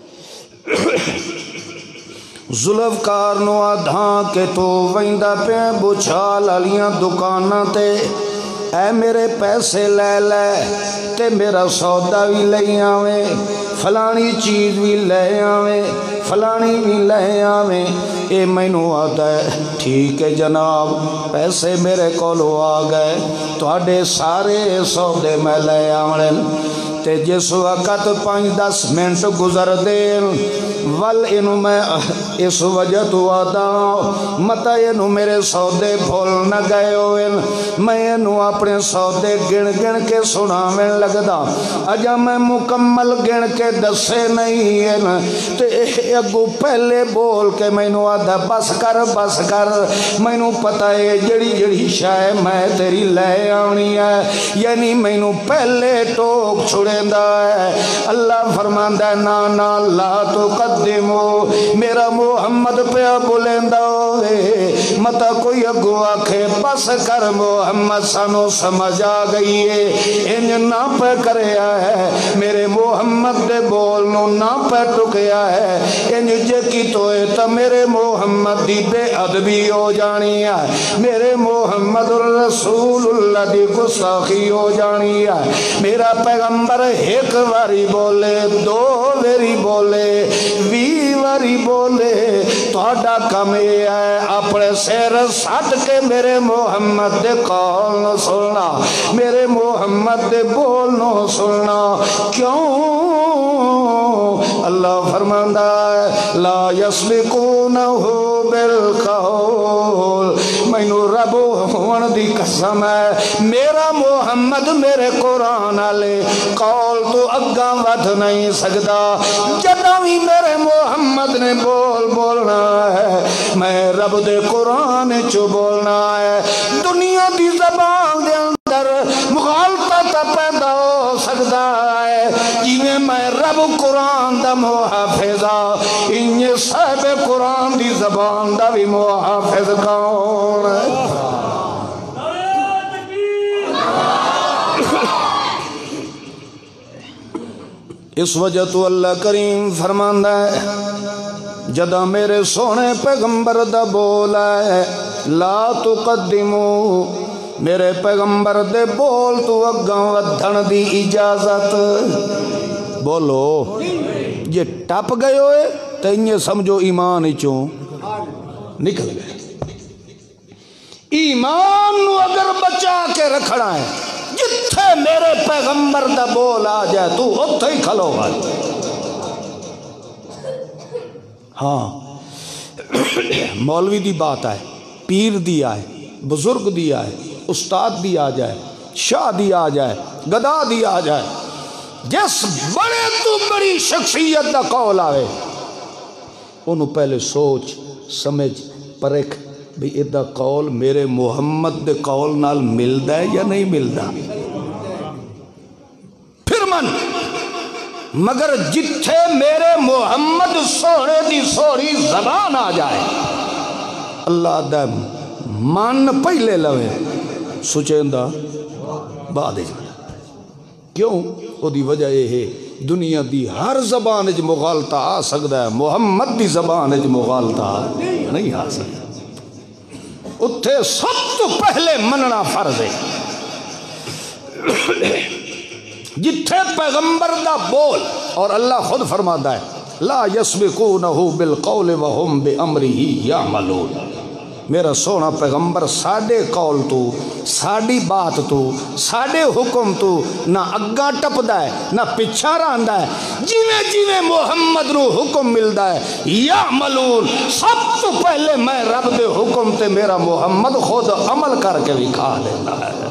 ظلفکار نو آدھاں کے تو ویندہ پہ بچھال علیاں دکانہ تے، اے میرے پیسے لے لے تے میرا سودا بھی لے آویں، فلانی چیز بھی لے آویں، فلانی بھی لے آویں، اے مینو آتا ہے ٹھیک ہے جناب، پیسے میرے کولو آ گئے، تواڈے سارے سودے میں لے آویں، تے جس وقت پانچ دس منٹ گزر دین ول انو میں اس وجہ تو آتا متا انو میرے سودے بھول نہ گئے ہوئے، میں انو اپنے سودے گن گن کے سناویں لگدا، اجا میں مکمل گن کے دسے نہیں ہیں، تے اگو پہلے بول کے میں نو آدھا بس کر بس کر، میں نو پتہ ہے جڑی جڑی شاہ میں تیری لے آنی ہے، یعنی میں نو پہلے ٹوک چھوڑے ہے۔ اللہ فرماندہ ہے نا نا لا تو قدمو، میرا محمد پہ بولیندہ ہوئے، متا کوئی اگو آکھے بس کر محمد سانو سمجھ آ گئی ہے، انج نہ پہ کریا ہے، میرے محمد دے بولنو نہ پہ ٹکیا ہے، انج جے کی توئے تا میرے محمد دی بے ادبی ہو جانی ہے، میرے محمد الرسول اللہ دی گستاخی ہو جانی ہے، میرا پیغمبر ایک واری بولے، دو واری بولے، وی واری بولے، توڑا کم یہ ہے اپنے سیر سٹ کے میرے محمد دے قول نو سننا، میرے محمد دے بول نو سننا، کیوں اللہ فرماندہ ہے لا یسبقونہو بالقول، مینو رب ہون دی قسم ہے میرا محمد میرے قرآن آلے قول تو اگاں ود نہیں سکتا، جدہ بھی میرے محمد نے بول بولنا ہے میں رب دے قرآن چو بولنا ہے، دنیا دی زبان دے اندر مغالطہ پیدا ہو سکتا ہے، جیویں میں رب قرآن دا محافظہ، انہیں صاحب قرآن دی زبان دا بھی محافظ کون ہے؟ اس وجہ تو اللہ کریم فرماندا ہے جدا میرے سونے پیغمبر دا بول ہے لا تقدمو میرے پیغمبر دے بول تو اگاں ودھن دی اجازت بولو یہ ٹپ گئے ہوئے تو انہیں سمجھو ایمان ہی چوں نکل گئے ایمان نو اگر بچا کے رکھنا ہے جتھے میرے پیغمبر دا بول آ جائے تو اتھے ہی کھلو گا ہاں مولوی دی بات آئے پیر دی آئے بزرگ دی آئے استاد دی آ جائے شاہ دی آ جائے گدا دی آ جائے جس بڑے تو بڑی شخصیت دا قول آئے انہوں پہلے سوچ سمجھ پرکھ بھی ادھا قول میرے محمد دے قول نال ملدا ہے یا نہیں ملدا پھر من مگر جتھے میرے محمد سونے دی سوڑی زبان آ جائے اللہ دا من پہلے لوے سچیندہ بعد جانا کیوں وہ دی وجہ یہ ہے دنیا دی ہر زبان اج مغالطہ آ سکتا ہے محمد دی زبان اج مغالطہ نہیں آ سکتا اتھے سب تو پہلے مننا فرض ہے جتھے پیغمبر دا بول اور اللہ خود فرماتا ہے لا یسبقونہ بالقول وہم بامرہ یعملون میرا سونا پیغمبر ساڑے قول تو ساڑی بات تو ساڑے حکم تو نہ اگاں ٹپدا ہے نہ پچھا رہندا ہے جیویں جیویں محمد نو حکم ملدا ہے یعملون سب تو پہلے میں رب دے حکم تے میرا محمد خود عمل کر کے دکھا دیتا ہے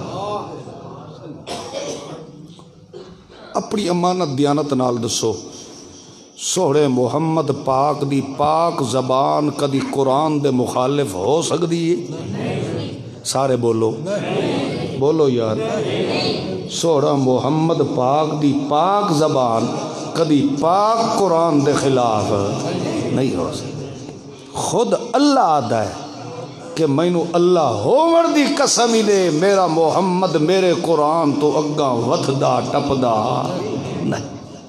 اپنی امانت دیانت نال دسو سوڑے محمد پاک دی پاک زبان کدی قرآن دے مخالف ہو سکتی ہے سارے بولو بولو یار سوڑا محمد پاک دی پاک زبان کدی پاک قرآن دے خلاف نہیں ہو سکتی خود اللہ آدھا ہے کہ میں نو اللہ ہومر دی قسمی دے میرا محمد میرے قرآن تو اگاں وتھدا ٹپدا نہیں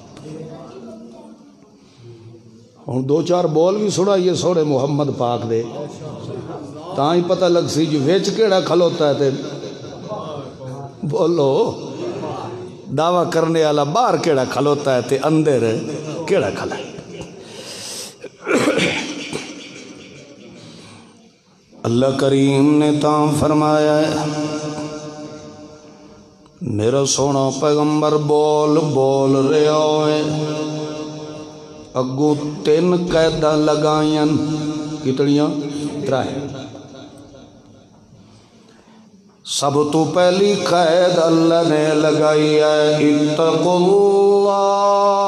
ہوں دو چار بول بھی سنا یہ سوڑے محمد پاک دے تاں ہی پتہ لگ سی جو ویچ کیڑا کھلوتا ہے تے بولو دعویٰ کرنے والا باہر کیڑا کھلوتا ہے تے اندر کیڑا کھلا اللہ کریم نے تاں فرمایا ہے میرا سونا پیغمبر بول بول رہے ہوئے اگو تین قیدہ لگائیں کتنیاں ترائے سب تو پہلی قید اللہ نے لگائی ہے اتقوا اللہ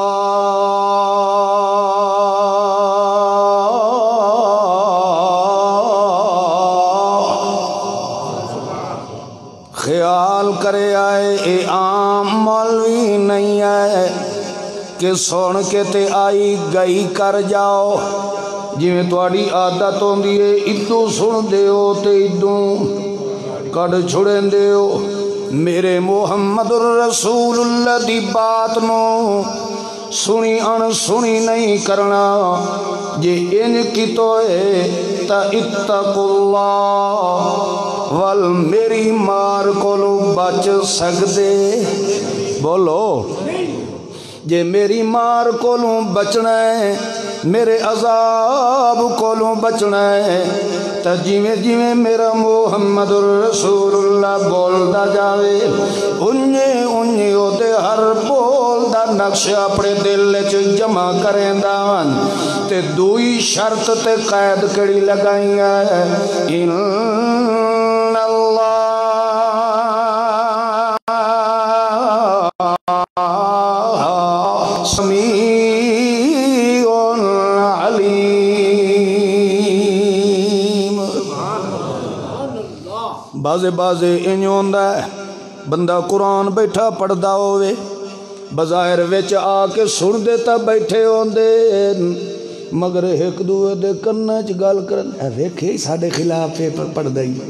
خیال کرے آئے اے عام مولوی نہیں ہے کہ سن کے تے آئی گئی کر جاؤ جی میں توڑی عادت ہوں دیئے ادو سن دے ہو تے ادو کڑ چھڑیں دے ہو میرے محمد الرسول اللہ دی بات نو سنی ان سنی نہیں کرنا جے ان کی تو ہے تا اتقوا اللہ وال میری مار کو لو بچ سکدے بولو جے میری مار کولوں بچنا ہے میرے عذاب کولوں بچنا ہے تا جیویں جیویں میرا محمد رسول اللہ بولدا جاوے انہیں انہیں او دے ہر بول دا نقش اپنے دل وچ جمع کریندا ون تے دوئی شرط تے قید کڑی لگائی ہے ان اللہ سمیع علیم بازے بازے انجو ہوندہ ہے بندہ قرآن بیٹھا پڑھدا ہوئے بظاہر وچ آ کے سن دیتا بیٹھے ہوندے مگر ایک دوے دے کرنا چ گل کرن اے ویکھے ساڈے خلاف پیپر پڑھدا ہی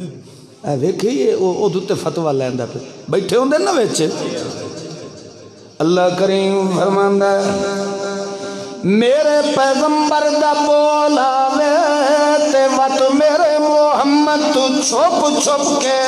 اے ویکھے او او تے فتوی لیندا پہ بیٹھے ہوندے نا وچ اللہ کریم فرماندا ہے میرے پیغمبر دا بول آوے تے وت میرے محمد تو چھپ چھپ کے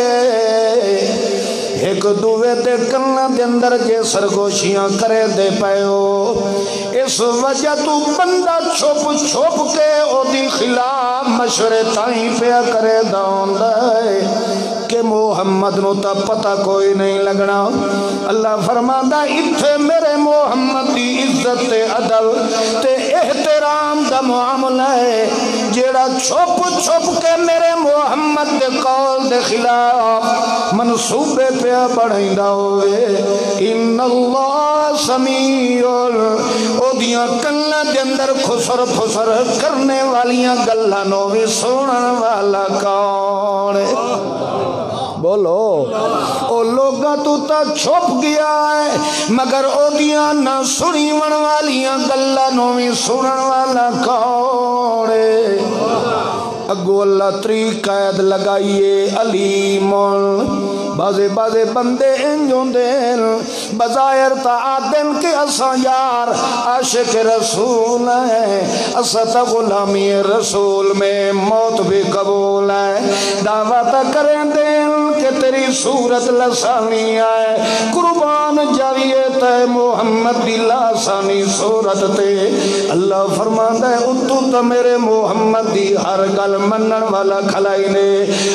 ایک دوے دے کناں دے اندر جے سرگوشیاں کرے دے پیو اس وجہ تو بندہ چھپ چھپ کے او دی خلاف مشورے تائیں پیا کرے دوندا ہے کہ محمد نو تا پتہ کوئی نہیں لگنا اللہ فرماندا ایتھے میرے محمد دی عزت تے ادب تے احترام دا معاملہ ہے جیڑا چھپ چھپ کے میرے محمد دے قول دے خلاف منصوبے پہ بڑھائندا ہوئے ان اللہ سمیع او دیاں کلاں دے اندر خسر خسر کرنے والیاں گلاں نو وی سنن والا کون ہے بولو او لوگاں تو تا چھپ گیا ہے مگر او دیاں نہ سنی ون والیاں گلاں نو وی سنن والا کون ہے اگو اللہ تری قید لگائیے علیم بازے بازے بندے انجوں دین بظاہر تا آدن کے اسا یار عاشق رسول ہیں اسا تا غلامی رسول میں موت بھی قبول ہے دعوت کریں دین کہ تیری صورت لسانی آئے قربان جاویے تے محمد دی لاسانی صورت تے اللہ فرماندہ ہے اتو تا میرے محمد دی ہر گل منن والا کھلائی نے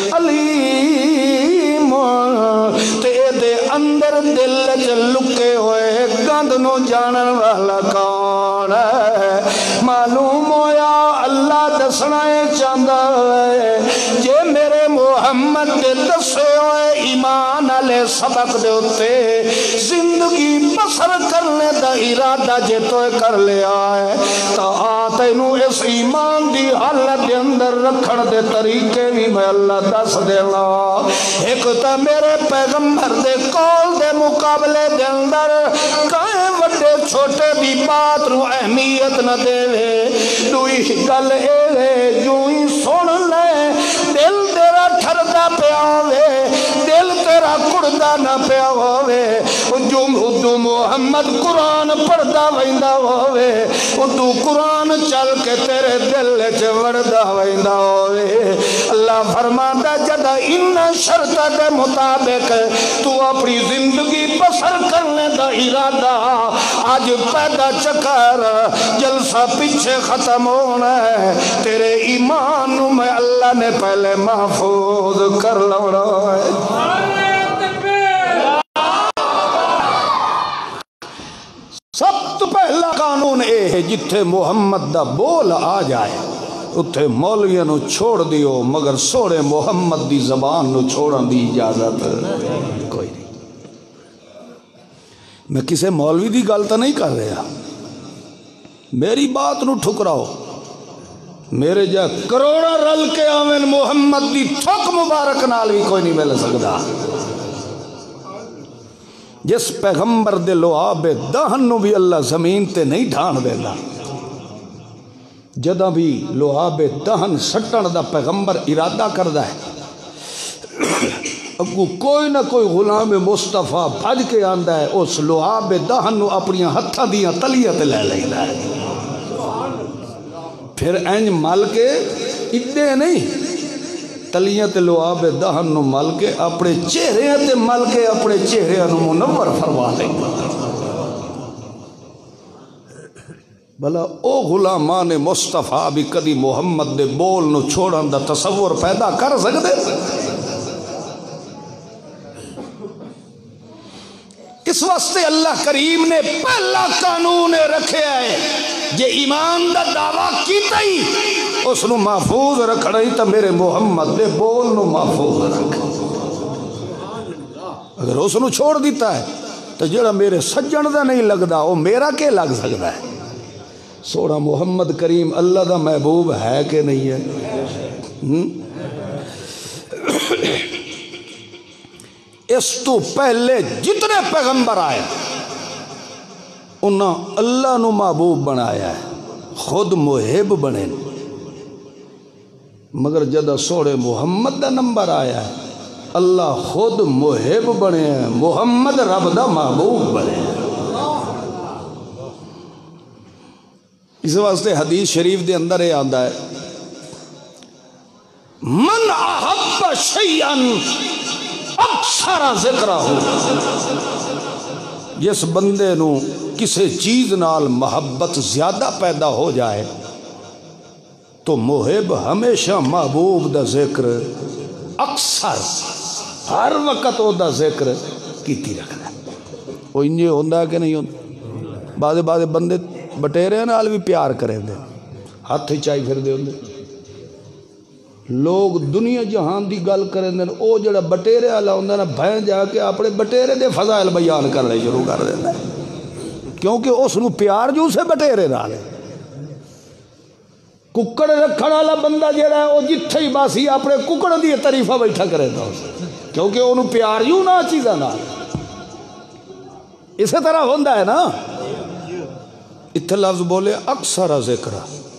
علیم تے دے اندر دل چ لکے ہوئے گند نو جانن والا کون ہے معلوم ہویا اللہ دسنا چاہتا ہے جے میرے محمد دے دسے ہوئے ایمان والے سبق دے اتے زندگی بسر کرنے دا ارادہ جے تو کر لیا ہے تا آ تینوں اس ایمان دی حالت دے اندر رکھن دے طریقے بھی میں اللہ دس دینا ایک تا میرے پیغمبر دے قول دے مقابلے دے اندر کائیں وڈے چھوٹے دی بات رو اہمیت نہ دے دوئی گل اے جو ہی سن لے دل تیرا ٹھردا پیا ہوے دل تیرا کڑدا نہ پیا ہوے جو تو محمد قرآن پڑھدا ویندا ہوے تو قرآن چل کے تیرے دل وچ وڑدا ویندا ہوے اللہ فرماندا جدا ان شرط دے مطابق تو اپنی زندگی بسر کرنے دا ارادہ آج پیدا چکر جلسہ پیچھے ختم ہونا ہے تیرے ایمان میں اللہ نے پہلے محفوظ کر لوڑا ہے سب تو پہلا قانون اے ہے جتھے محمد دا بول آ جائے اتھے مولویاں نو چھوڑ دیو مگر سوڑے محمد دی زبان نو چھوڑن دی اجازت کوئی نہیں میں کسے مولوی دی گالتا نہیں کر رہا میری بات نو ٹھکراؤ میرے جا کروڑا رل کے آمین محمد دی تھک مبارک نال بھی کوئی نہیں مل سکتا جس پیغمبر دے لعاب دہن نو بھی اللہ زمین تے نہیں ڈھان دینا جدہ بھی لعاب دہن سٹن دا پیغمبر ارادہ کردہ ہے اگو کوئی نہ کوئی غلام مصطفیٰ بھج کے آندہ ہے اس لعاب دہن نو اپنی ہتھا دیاں تلیت لے لینا ہے پھر اینج مل کے ادھے نہیں تلیت لعاب دہن نو مل کے اپنے چہرے تے مل کے اپنے چہرے نو منور فرما لیں بھلا او غلامان مصطفیٰ بھی کدی محمد دے بول نو چھوڑن دا تصور پیدا کر سکتے اس واسطے اللہ کریم نے پہلا قانون رکھے ہے جے ایمان دا دعویٰ کیتا ہی اس نو محفوظ رکھنا ہی تا میرے محمد دے بول نو محفوظ رکھ اگر اس نو چھوڑ دیتا ہے تو جڑا میرے سجن دا نہیں لگ دا وہ میرا کے لگ سکتا ہے سوڑا محمد کریم اللہ دا محبوب ہے کہ نہیں ہے اس تو پہلے جتنے پیغمبر آئے انہاں اللہ نو محبوب بنایا ہے خود محب بنے مگر جدہ سوڑے محمد دا نمبر آیا ہے اللہ خود محب بنے محمد رب دا محبوب بنے اس واسطے حدیث شریف دے اندر یہ آندا ہے من احب شیئا اکثر ذکرہ، جس بندے نو کسی چیز نال محبت زیادہ پیدا ہو جائے تو محب ہمیشہ محبوب دا ذکر اکثر ہر وقت او دا ذکر کیتی رکھنا ہے۔ وہ انجے ہوندہ کہ نہیں ہوندہ؟ بعض بعض بندے بٹیرے نال بھی پیار کریں دے، ہاتھ چائی پھر دے ہوندے، لوگ دنیا جہان دی گل کریں دے، او جڑا بٹیرے والا ہوندہ نا بھین جا کے اپنے بٹیرے دے فضائل بیان کر رہے شروع کر دینا ہے، کیونکہ اس نو پیار جو سے بٹیرے نال ہے۔ ککڑ رکھن والا بندہ جڑا ہے وہ جتھے ہی باسی اپنے ککڑ دی تعریفہ بیٹھا کرے دا، کیونکہ انہوں پیار یوں نہ چیزاں نال۔ اسی طرح ہوندہ ہے نا، اتھے لفظ بولے اکثر ذکر،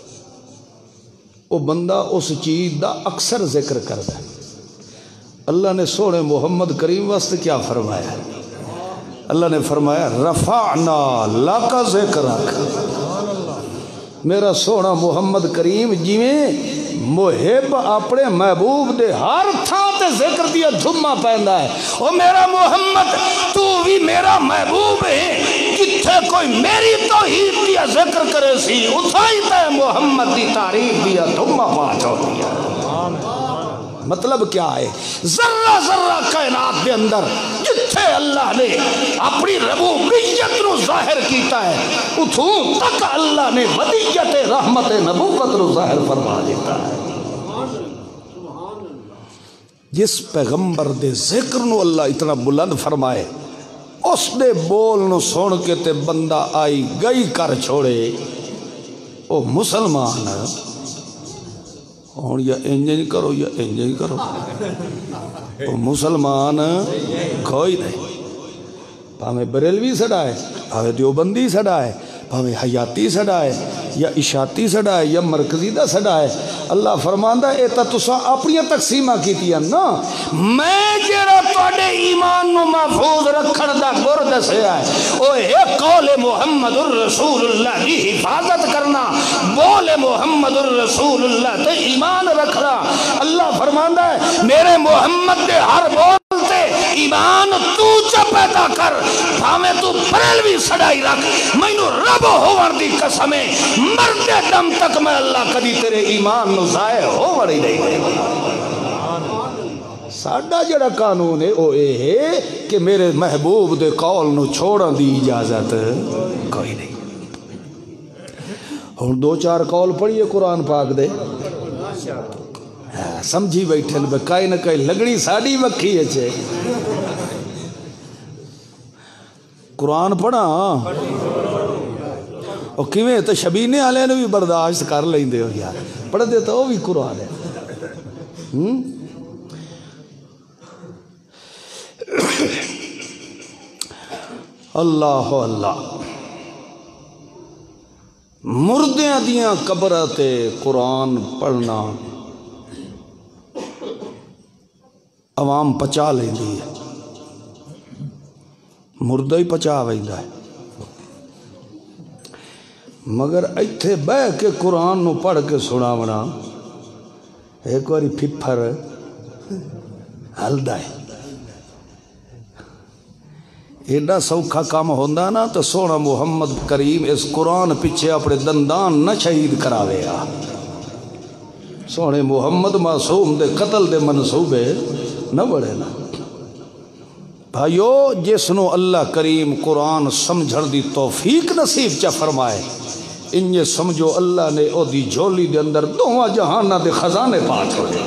وہ بندہ اس چیز دا اکثر ذکر کرتا ہے۔ اللہ نے سونے محمد کریم واسطے کیا فرمایا ہے؟ اللہ نے فرمایا رفعنا لک ذکرک، میرا سونا محمد کریم جویں محب اپنے محبوب دے ہر تھان تے ذکر دیا دھما پیندا ہے، او میرا محمد تو بھی میرا محبوب ہے، کتھے کوئی میری توحید دیا ذکر کرے سی اتھائی تے محمد دی تعریف دیا دھما پا چھوڑی ہے۔ مطلب کیا ہے؟ ذرہ ذرہ کائنات دے اندر جتھے اللہ نے اپنی ربوبیت نو ظاہر کیتا ہے اتھوں تک اللہ نے ودیت رحمت نبوت نو ظاہر فرما دیتا ہے۔ جس پیغمبر دے ذکر نو اللہ اتنا بلند فرمائے اس دے بول نو سن کے تے بندہ آئی گئی کر چھوڑے، او مسلمان ہوں یا انجن کرو یا انجن کرو، او مسلمان کوئی نہیں، پاہمیں بریلوی سڑا ہے، پاہمیں دیوبندی سڑا ہے، پاہمیں حیاتی سڑا ہے یا اشاعتی سڑا ہے یا مرکزی دا سڑا ہے، اللہ فرماندہ اے تا تسا اپنی تقسیمہ کیتی ہے نا، میں جیرا توڑے ایمان نو محفوظ رکھن دا گر دسے آئے، او اے قول محمد الرسول اللہ دی حفاظت کرنا، بول محمد الرسول اللہ تے ایمان رکھنا۔ اللہ فرماندہ ہے میرے محمد دے ہر بولتے ایمان تو چا پیدا کر، ہمیں تو بریلوی سڑائی رکھ، میں نو رب ہوور دی قسمیں مردے دم تک میں اللہ کدی تیرے ایمان نو ضائع ہوور ہی نہیں دے۔ ساڈا جڑا قانون ہے او اے ہے کہ میرے محبوب دے قول نو چھوڑن دی اجازت کوئی نہیں۔ ہن دو چار قول پڑھیے قرآن پاک دے، سمجھی بیٹھن بے کئی نہ کئی لگڑی ساڑی وکھی اچھے۔ قرآن پڑھا اور کیویں تو شبینے والے نے بھی برداشت کر لیں دے ہو یار، پڑھ دے تو وہ بھی قرآن ہے۔ اللہ اللہ، مردیاں دیاں قبرہ تے قرآن پڑھنا عوام پچا لیں دی ہے، مردہ ہی پچا ویندہ ہے، مگر ایتھے بہ کے قرآن نو پڑھ کے سنا ونا ایک واری پھپھر ہلدا ہے۔ ایڈا سوکھا کام ہوندا نا تو سونا محمد کریم اس قرآن پیچھے اپنے دندان نہ شہید کراوے آ، سونے محمد معصوم دے قتل دے منصوبے نہ بڑھے نا۔ بھائیو جس نو اللہ کریم قرآن سمجھڑ دی توفیق نصیب چا فرمائے، انجے سمجھو اللہ نے او دی جھولی دے اندر دوہاں جہانہ دے خزانے پا چھوڑے۔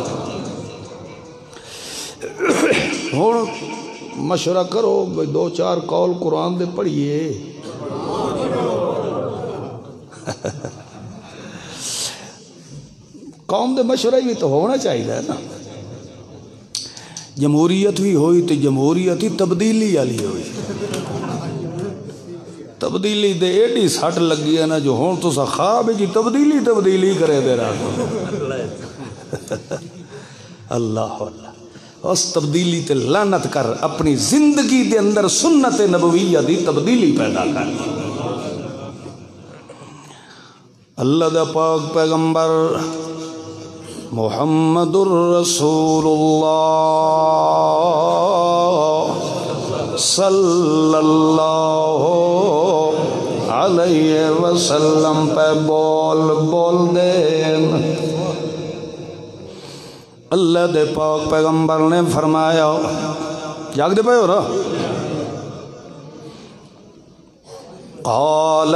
ہون مشورہ کرو بھئی دو چار قول قرآن دے پڑھئے، قوم دے مشورہ بھی تو ہونا چاہیے نا۔ جمہوریت بھی ہوئی تو جمہوریت ہی تبدیلی والی ہوئی، تبدیلی دے ایڈی سٹ لگی ہے نا جو ہون تو سا خواب ہے جی تبدیلی تبدیلی کرے دے رہا۔ اللہ اللہ، اس تبدیلی تے لعنت کر، اپنی زندگی دے اندر سنت نبویہ دی تبدیلی پیدا کر۔ اللہ دا پاک پیغمبر محمد الرسول اللہ صلی اللہ علیہ وسلم پہ بول بول دین. اللہ دے پاک پیغمبر نے فرمایا جاگ دے پہ ہو رہا قال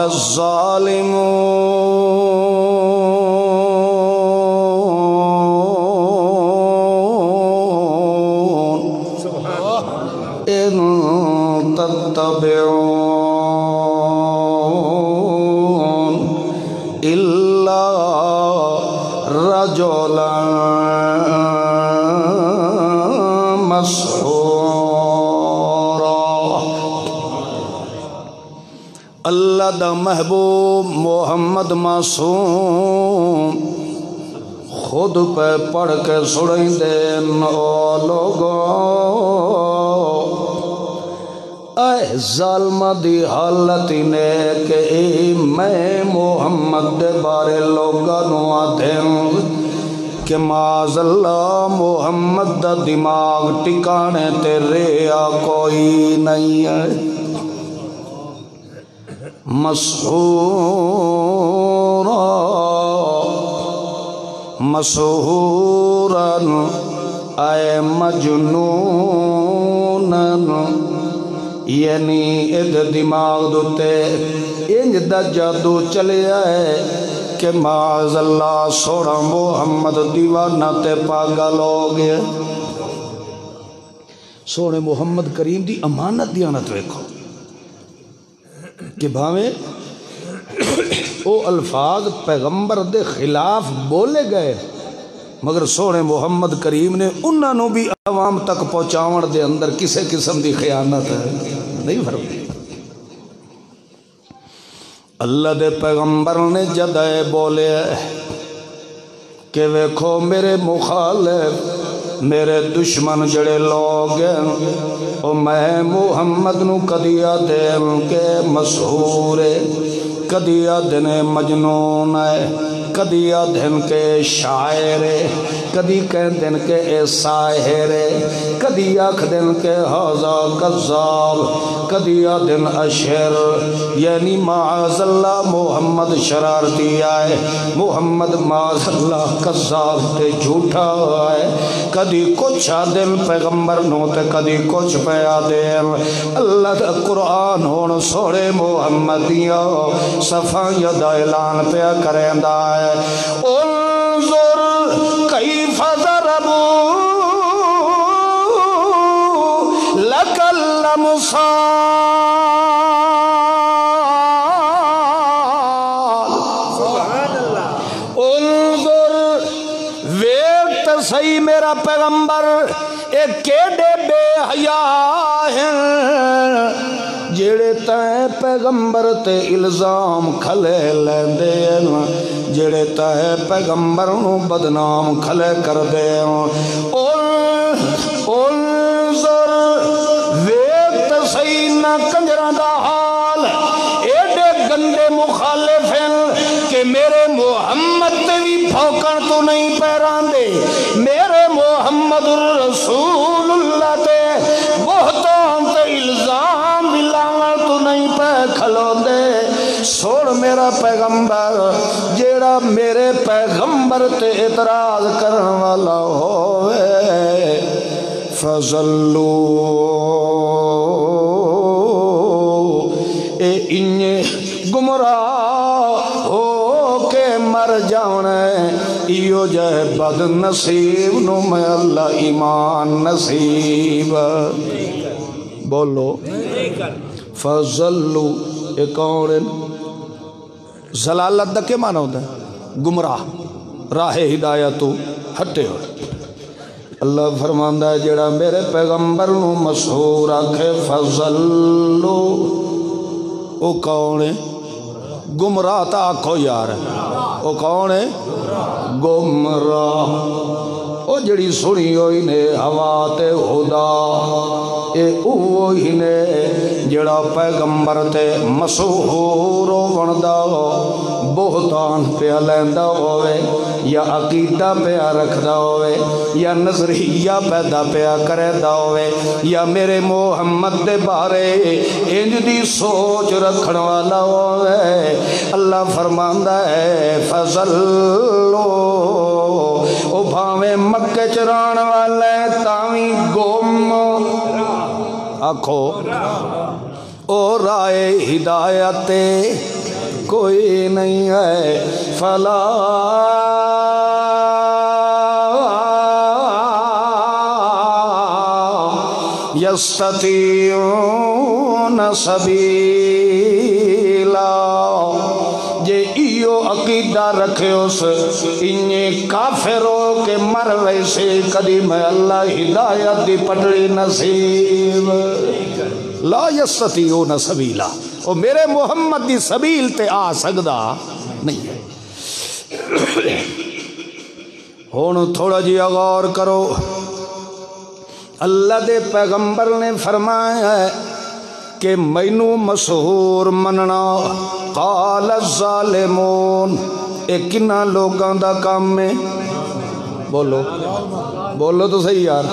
الظالمون ان تتبعون الا رجلا اللہ دا محبوب محمد معصوم خود پہ پڑھ کے سڑیں دین او لوگوں اے ظالمہ دی حالت نے کہ میں محمد دے بارے لوگاں نو آدھیں کہ معاذ اللہ محمد دا دماغ ٹکانے تے ریا کوئی نہیں ہے. مسحورا مسحورا اے مجنونا یعنی اد دماغ دوتے انج دا جادو چلے آئے کہ معاذ اللہ سوڑا محمد دیوانہ تے پاگل ہو گئے. سوڑے محمد کریم دی امانت دیانت ویکھو کہ بھاویں او الفاظ پیغمبر دے خلاف بولے گئے مگر سونے محمد کریم نے انہاں نو بھی عوام تک پہنچاون دے اندر کسے قسم دی خیانت ہے نہیں فرمائی. اللہ دے پیغمبر نے جدائے بولے کہ ویکھو میرے مخالف میرے دشمن جڑے لوگ ہیں او میں محمد نو کدیا دین کے مسحور ہے کدیا دن مجنون ہے کدیا دن کے شاعر ہے کدی کہ دن کے اے ساحر ہے کدی آکھ دن کے حاضا کذاب کدی دن اشہر یعنی معاذ اللہ محمد شرارتی آئے محمد معاذ اللہ کذاب تے جھوٹا آئے کدی کچھ دن پیغمبر نو تے کدی کچھ پیا دین. اللہ دا قرآن ہون سوڑے محمدیہ صفحہ یدہ اعلان پیا کریں دائے انظر کیف ضربوا لک الامثال. انظر ویکت صحیح میرا پیغمبر ایک کیڑے بے حیا ہیں جڑے تائیں پیغمبر تے الزام کھلے لیندے ہیں جڑے تائیں پیغمبر نو بدنام کھلے کر دے. انظر ویکت صحیح نہ کنجران دا حال ایڈے گندے مخالف ہیں کہ میرے محمد تے بھی پھوکن تو نہیں پیران دے میرے محمد الرسول اللہ تے بہتان تے الزام بلانا تو نہیں پہ کھلو دے. سوڑ میرا پیغمبر جیڑا میرے پیغمبر تے اعتراض کرن والا ہوئے فضلو اے انجے گمراہ ہو کے مر جانے ایو جائے بد نصیب نو میں اللہ ایمان نصیب. بولو فضلو ایک اور زلالت دا کیا معنی ہوتا ہے گمراہ راہ ہدایتو ہٹے ہو. اللہ فرماندہ ہے جڑا میرے پیغمبر نو مسحور آکھے فضلو او کون ہے گمراہ تا آکھو یار او کون ہے گمراہ او جڑی سنی ہوئی نے ہوا تے خدا اے اوہی نے جڑا پیغمبر تے مسحور بندا بہتان پہ لیندا ہوئے یا عقیدہ پہ رکھدا ہوئے یا نظریہ پیدا پہ کردا ہوئے یا میرے محمد دے بارے انج دی سوچ رکھن والا ہوئے اللہ فرماندا ہے فضلو او بھاویں مکے چران والے تاویں گم آکھو او رائے ہدایت کوئی نہیں ہے فلا یستطیعون سبیلا جے ایو عقیدہ رکھے اس انہیں کافروں کے مر ویسے کدی میں اللہ ہدایت دی پٹڑی نصیب لا یستطیعون سبیلا او میرے محمد دی سبیل تے آ سکدا نہیں ہے ہون تھوڑا جی غور کرو اللہ دے پیغمبر نے فرمایا ہے کہ مینوں مسحور مننا قال الظالمون اے کنہ لوگاں دا کام ہے بولو بولو تو صحیح یار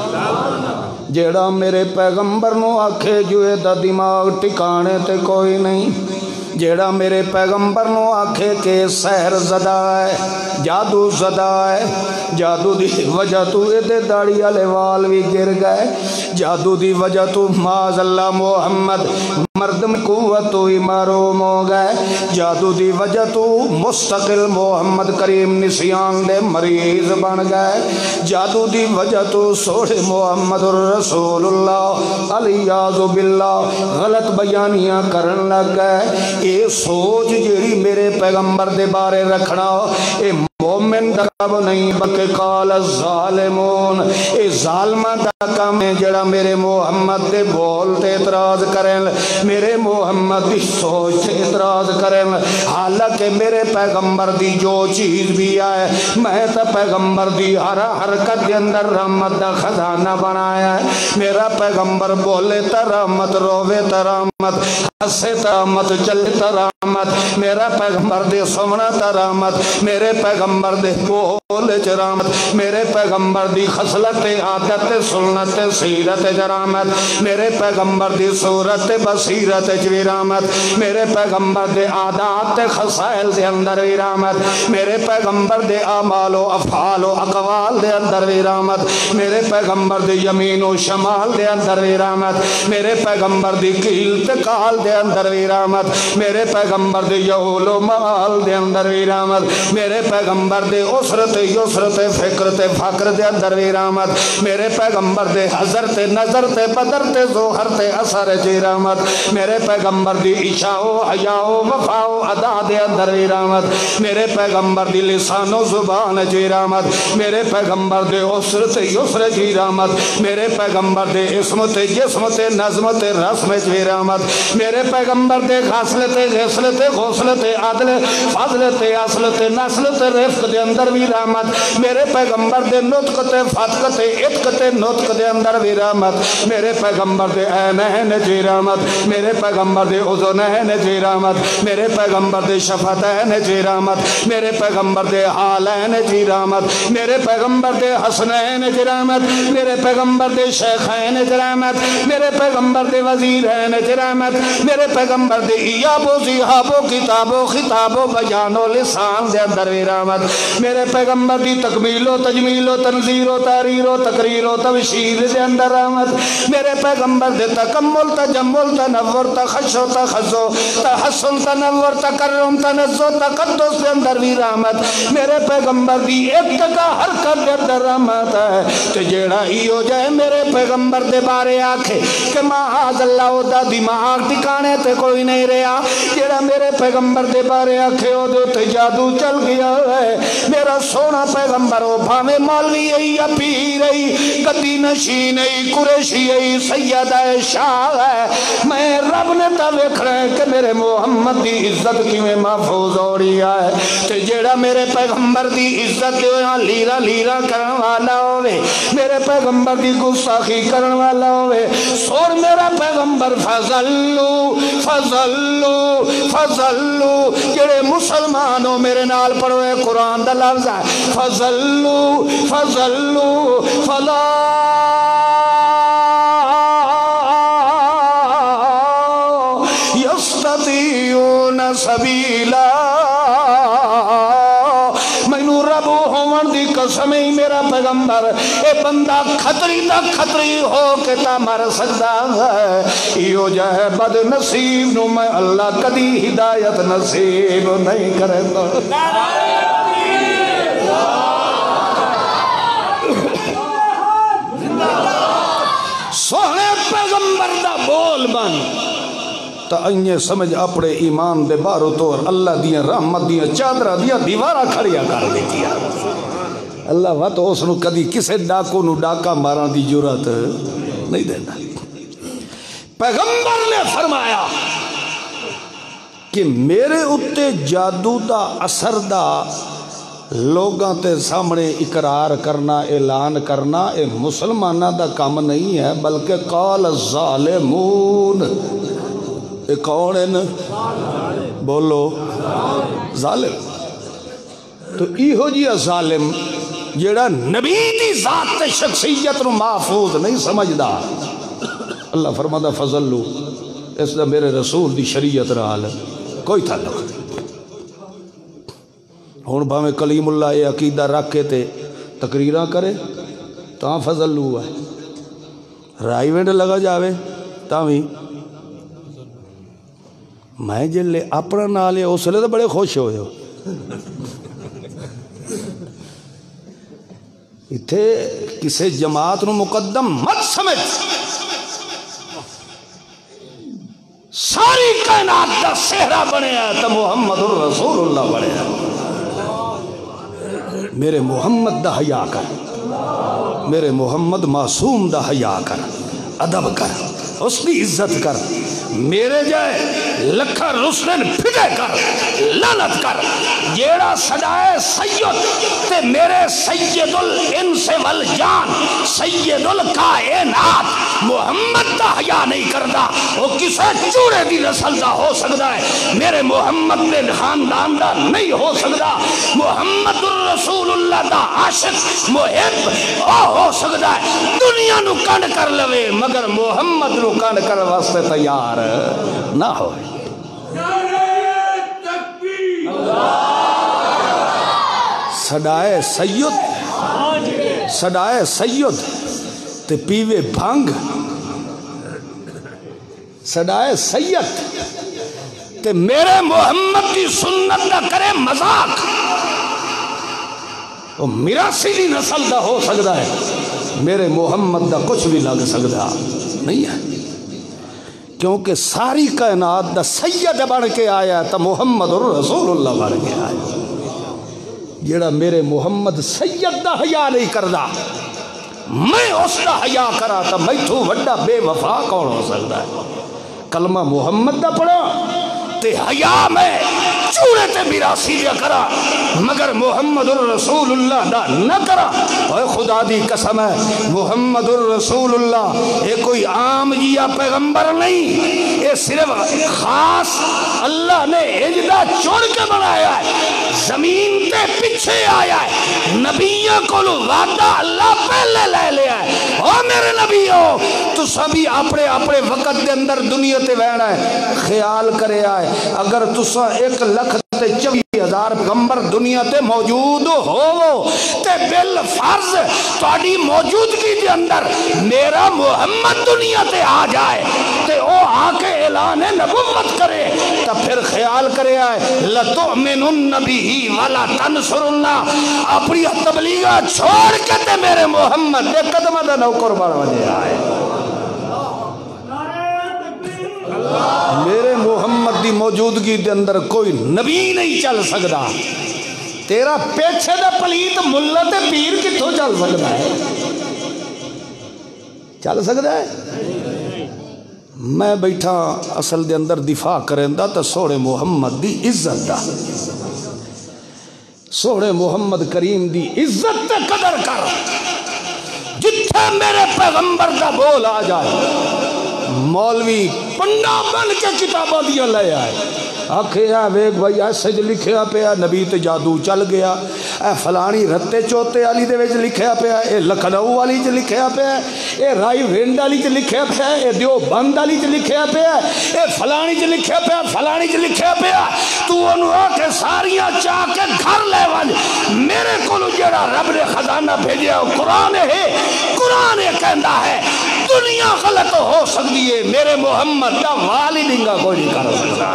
جیڑا میرے پیغمبر نو آکھے جوئے دا دماغ ٹکانے تے کوئی نہیں جیڑا میرے پیغمبر نو آکھے کہ سحر زدہ ہے جادو زدہ ہے جادو دی وجہ تو ادھے داڑی والے وال بھی گر گئے جادو دی وجہ تو معاذ اللہ محمد مردم قوت تو ہی معروم ہو گئے جادو دی وجہ تو مستقل محمد کریم نسیان دے مریض بن گئے جادو دی وجہ تو سوڑے محمد الرسول اللہ علیہ باللہ غلط بیانیاں کرن لگ گئے اے سوچ جیڑی میرے پیغمبر دے بارے رکھنا اے مومن دا کام نہیں بلکہ قال الظالمون اے ظالمہ دا کام ہے جڑا میرے محمد دے بول تے اعتراض کریں میرے محمد دی سوچ تے اعتراض کریں حالانکہ میرے پیغمبر دی جو چیز بھی آئے میں تا پیغمبر دی ہر حرکت دے اندر رحمت دا خزانہ بنایا ہے میرا پیغمبر بولے تا رحمت روے تا رحمت ہسے تا رحمت چلے تا رحمت میرا پیغمبر دے سمنا تا رحمت میرے پیغمبر دے بولے چ رحمت میرے پیغمبر دی خصلت عادت سنت سیرت چ رحمت میرے پیغمبر دی صورت بصیرت چ بھی رحمت میرے پیغمبر دے عادات خصائل دے اندر بھی رحمت میرے پیغمبر دے اعمال و افعال و اقوال دے اندر بھی رحمت میرے پیغمبر دے یمین و شمال دے اندر بھی رحمت میرے پیغمبر دی قیل تے قال دے اندر بھی رحمت میرے پیغمبر دے یول و مال دے اندر بھی رحمت میرے پیغمبر دے اسرت یسرت فکر تے فقر دے اندر بھی رحمت میرے پیغمبر دے حضر تے نظر تے بدر تے ظہر تے اثر جی رحمت میرے پیغمبر دی عشاء و حیاء و وفا و ادا دے اندر بھی رحمت میرے پیغمبر دی لسان و زبان جی رحمت میرے پیغمبر دے اسرت یسر جی رحمت میرے پیغمبر دے اسم تے جسم تے نظم تے رسم جی رحمت میرے پیغمبر دے غسل تے غسل تے غسل تے عدل فضل تے اصل تے نسل تے رفق دے اندر بھی رحمت میرے پیغمبر دے نطق تے فتق تے اتق تے نطق دے اندر بھی رحمت میرے پیغمبر دے عینین جی رحمت میرے پیغمبر دے اذنین جی رحمت میرے پیغمبر دے شفتین جی رحمت میرے پیغمبر دے حالین جی رحمت میرے پیغمبر دے حسنین جی رحمت میرے پیغمبر دے شیخین جی رحمت میرے پیغمبر دے وزیرین جی رحمت میرے پیغمبر دے ایاب و زیحاب و کتاب و خطاب و بیان و لسان دے اندر بھی رحمت میرے پیغمبر دی تکمیل و تجمیل و تنظیر و تحریر و تقریر و تبشیر دے اندر رحمت میرے پیغمبر دے تکمل تجمل تنور تخشو تخزو تحسن تنور تکرم تنزو تقدس دے اندر بھی رحمت میرے پیغمبر دی ایک تکا حرکت دے اندر رحمت ہے تے جیڑا ہی ہو جائے میرے پیغمبر دے بارے آکھے کہ معاذ اللہ دا دماغ ٹکانے تے کوئی نہیں رہا جیڑا میرے پیغمبر دے بارے آکھے او دے تے جادو چل گیا ہے ہے میرا سونا پیغمبر ہو بھاویں مولوی ہے یا پیر ہے گدی نشین ہے قریشی ہے سیدہ شاہ ہے میں رب نے تا ویکھنا ہے کہ میرے محمد دی عزت کیویں محفوظ ہو رہی ہے تے جیڑا میرے پیغمبر دی عزت ہویا لیرا لیرا کرن والا ہوے میرے پیغمبر دی گستاخی کرن والا ہوے سور میرا پیغمبر فضلو فضلو فضلو جڑے مسلمانوں میرے نال پڑھو قرآن دا لفظ ہے فضلو فضلو فلا یستطیعون سبیلا مینوں رب ہومن دی قسم ہی میرا پیغمبر اے بندہ خطری دا خطری ہو کے تا مر سکتا ہے ایو جہے بد نصیب نو میں اللہ کدی ہدایت نصیب نہیں کرے تو سونے پیغمبر دا بول بن تا انہیں سمجھ اپنے ایمان دے بارو طور اللہ دیاں رحمت دیاں چادرہ دیاں دیوارہ کھڑیا کر دیتی ہے اللہ وقت اس نو کدی کسے ڈاکو نو ڈاکا مارا دی جرات نہیں دینا پیغمبر نے فرمایا کہ میرے اتے جادو دا اثر دا لوگاں تے سامنے اقرار کرنا اعلان کرنا اے مسلمانہ دا کام نہیں ہے بلکہ قال الظالمون اے کون ہے نا بولو ظالم تو ایہو جی ظالم جیڑا نبی دی ذات تے شخصیت نو محفوظ نہیں سمجھدا اللہ فرماتا فضل لو اس دا میرے رسول دی شریعت رال کوئی تعلق نہیں ہون بھاویں کلیم اللہ اے عقیدہ رکھ کے تے تقریراں کرے تاں فضل لو ہے رائی وینڈ لگا جاوے تاں بھی میں جلے اپنا نالے اس لئے تو بڑے خوش ہوئے ہو اتھے کسے جماعت نو مقدم مت سمجھ ساری کائنات دا سہرہ بنے ہے تو محمد الرسول اللہ بنے ہے میرے محمد دا حیا کر میرے محمد معصوم دا حیا کر ادب کر اس کی عزت کر میرے جائے لکھا رسلن پھٹے کر لعنت کر جیڑا سجائے سید تے میرے سید الانس والجان سید الکائنات محمد دا حیا نہیں کردا وہ کسے چوڑے دی نسل دا ہو سکتا ہے میرے محمد دے خاندان دا نہیں ہو سکتا محمد الرسول اللہ دا عاشق محب او ہو سکتا ہے دنیا نو کنڈ کر لوے مگر محمد نو کنڈ کر واسطے تیار نہ ہو سڈائے سید سڈائے سید تے پیوے بھنگ سڈائے سید تے میرے محمد کی سنت دا کرے مذاق وہ میراسی دی نسل دا ہو سکتا ہے میرے محمد دا کچھ بھی لگ سکتا نہیں ہے کیونکہ ساری کائنات دا سید بن کے آیا تو محمد الرسول اللہ بن کے آیا جیڑا میرے محمد سید دا حیا نہیں کردا میں اس دا حیا کرا تا میں تو وڈا بے وفا کون ہو سکتا ہے کلمہ محمد دا پڑھا تے حیا میں چوڑے تے میراسی دیا کرا مگر محمد الرسول اللہ دا نہ کرا اے خدا دی قسم ہے محمد الرسول اللہ اے کوئی عام جیا پیغمبر نہیں اے صرف خاص اللہ نے اجدہ چوڑ کے بنایا ہے زمین تے پیچھے آیا ہے نبیوں کو لو وعدہ اللہ پہلے لے لیا ہے او میرے نبیوں تو سبھی اپنے اپنے وقت دے اندر دنیا تے بہنا ہے خیال کرے آئے اگر تسا ایک لکھ تے چوی ہزار پیغمبر دنیا تے موجود ہو تے بالفرض تہاڈی موجودگی دے اندر میرا محمد دنیا تے آ جائے تے او آ کے اعلان نبوت کرے تو پھر خیال کرے آئے لَتُؤْمِنُنَّ بِهِ وَلَا تَنْصُرُنَّ اپنی تبلیغہ چھوڑ کے تے میرے محمد دے قدمہ دا نوکر بڑھ وجہ آئے میرے محمد دی موجودگی دے اندر کوئی نبی نہیں چل سکتا تیرا پیچھے دا پلیت ملت پیر کتوں چل سکتا ہے؟ چل سکتا ہے؟ میں بیٹھا اصل دے اندر دفاع کریں دا تا سوڑے محمد دی عزت دا، سوڑے محمد کریم دی عزت تے قدر کر، جتھے میرے پیغمبر دا بول آ جائے مولوی پنڈا بن کے کتابہ دیا لے آئے، آکھے ہے ویک بھائی ایسے جو لکھیا پیا نبی تے جادو چل گیا، اے فلانی رتے چوتے والی دے وچ لکھیا پیا، اے لکھنؤ والی چ لکھیا پیا، اے رائی وینڈ والی چ لکھیا پیا، اے دیوبند والی چ لکھیا پیا، اے فلانی چ لکھیا پیا، فلانی چ لکھیا پیا، تو انہوں آ کے ساریاں چاہ کے گھر لے ون، میرے کولو جڑا رب نے خزانہ بھیجیا قرآن ہے، قرآن یہ کہندا ہے دنیا غلط ہو سکتی ہے، میرے محمد دا والدین کا کوئی نہیں کر سکتا۔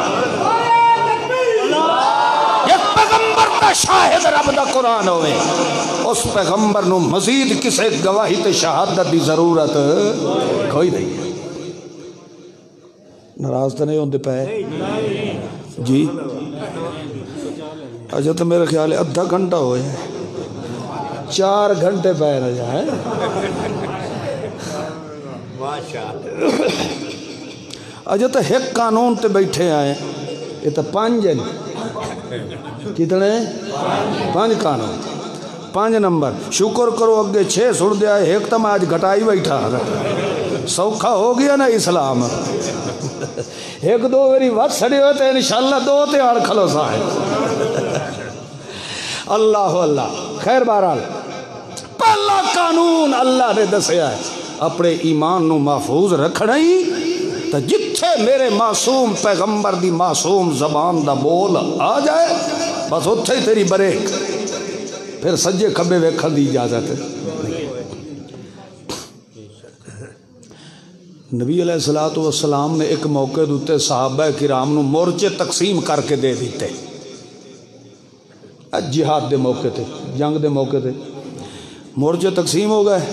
ایک پیغمبر دا شاہد رب دا قرآن ہوئے، اس پیغمبر نو مزید کسے گواہی تے شہادت دی ضرورت کوئی نہیں ہے۔ ناراض تو نہیں ہوندے پے جی؟ اچھا تو میرے خیال ہے ادھا گھنٹہ ہوئے چار گھنٹے پہ نہ جائے۔ اچھا تو ایک قانون تے بیٹھے آئے، یہ تو پانچ ہیں، کتنے پانچ قانون، پانچ نمبر، شکر کرو اگے چھ سڑ دیا ہے، ایک تو میں آج گھٹائی بیٹھا سوکھا ہو گیا نا اسلام، ایک دو میری وقت سڑے ہوئے تھے انشاءاللہ دو تے آڑ کھلو صاحب۔ اللہ اللہ خیر بہرحال پہلا قانون اللہ نے دسیا ہے اپنے ایمان نو محفوظ رکھنا ہی، تو جتھے میرے معصوم پیغمبر دی معصوم زبان دا بول آ جائے بس اتھے ہی تیری بریک، پھر سجے کھبے ویکھن دی اجازت ہے۔ نبی علیہ السلام نے ایک موقع دوتے صحابہ کرام نو مورچے تقسیم کر کے دے دیتے، جہاد دے موقع تے، جنگ دے موقع تے مورچے تقسیم ہو گئے،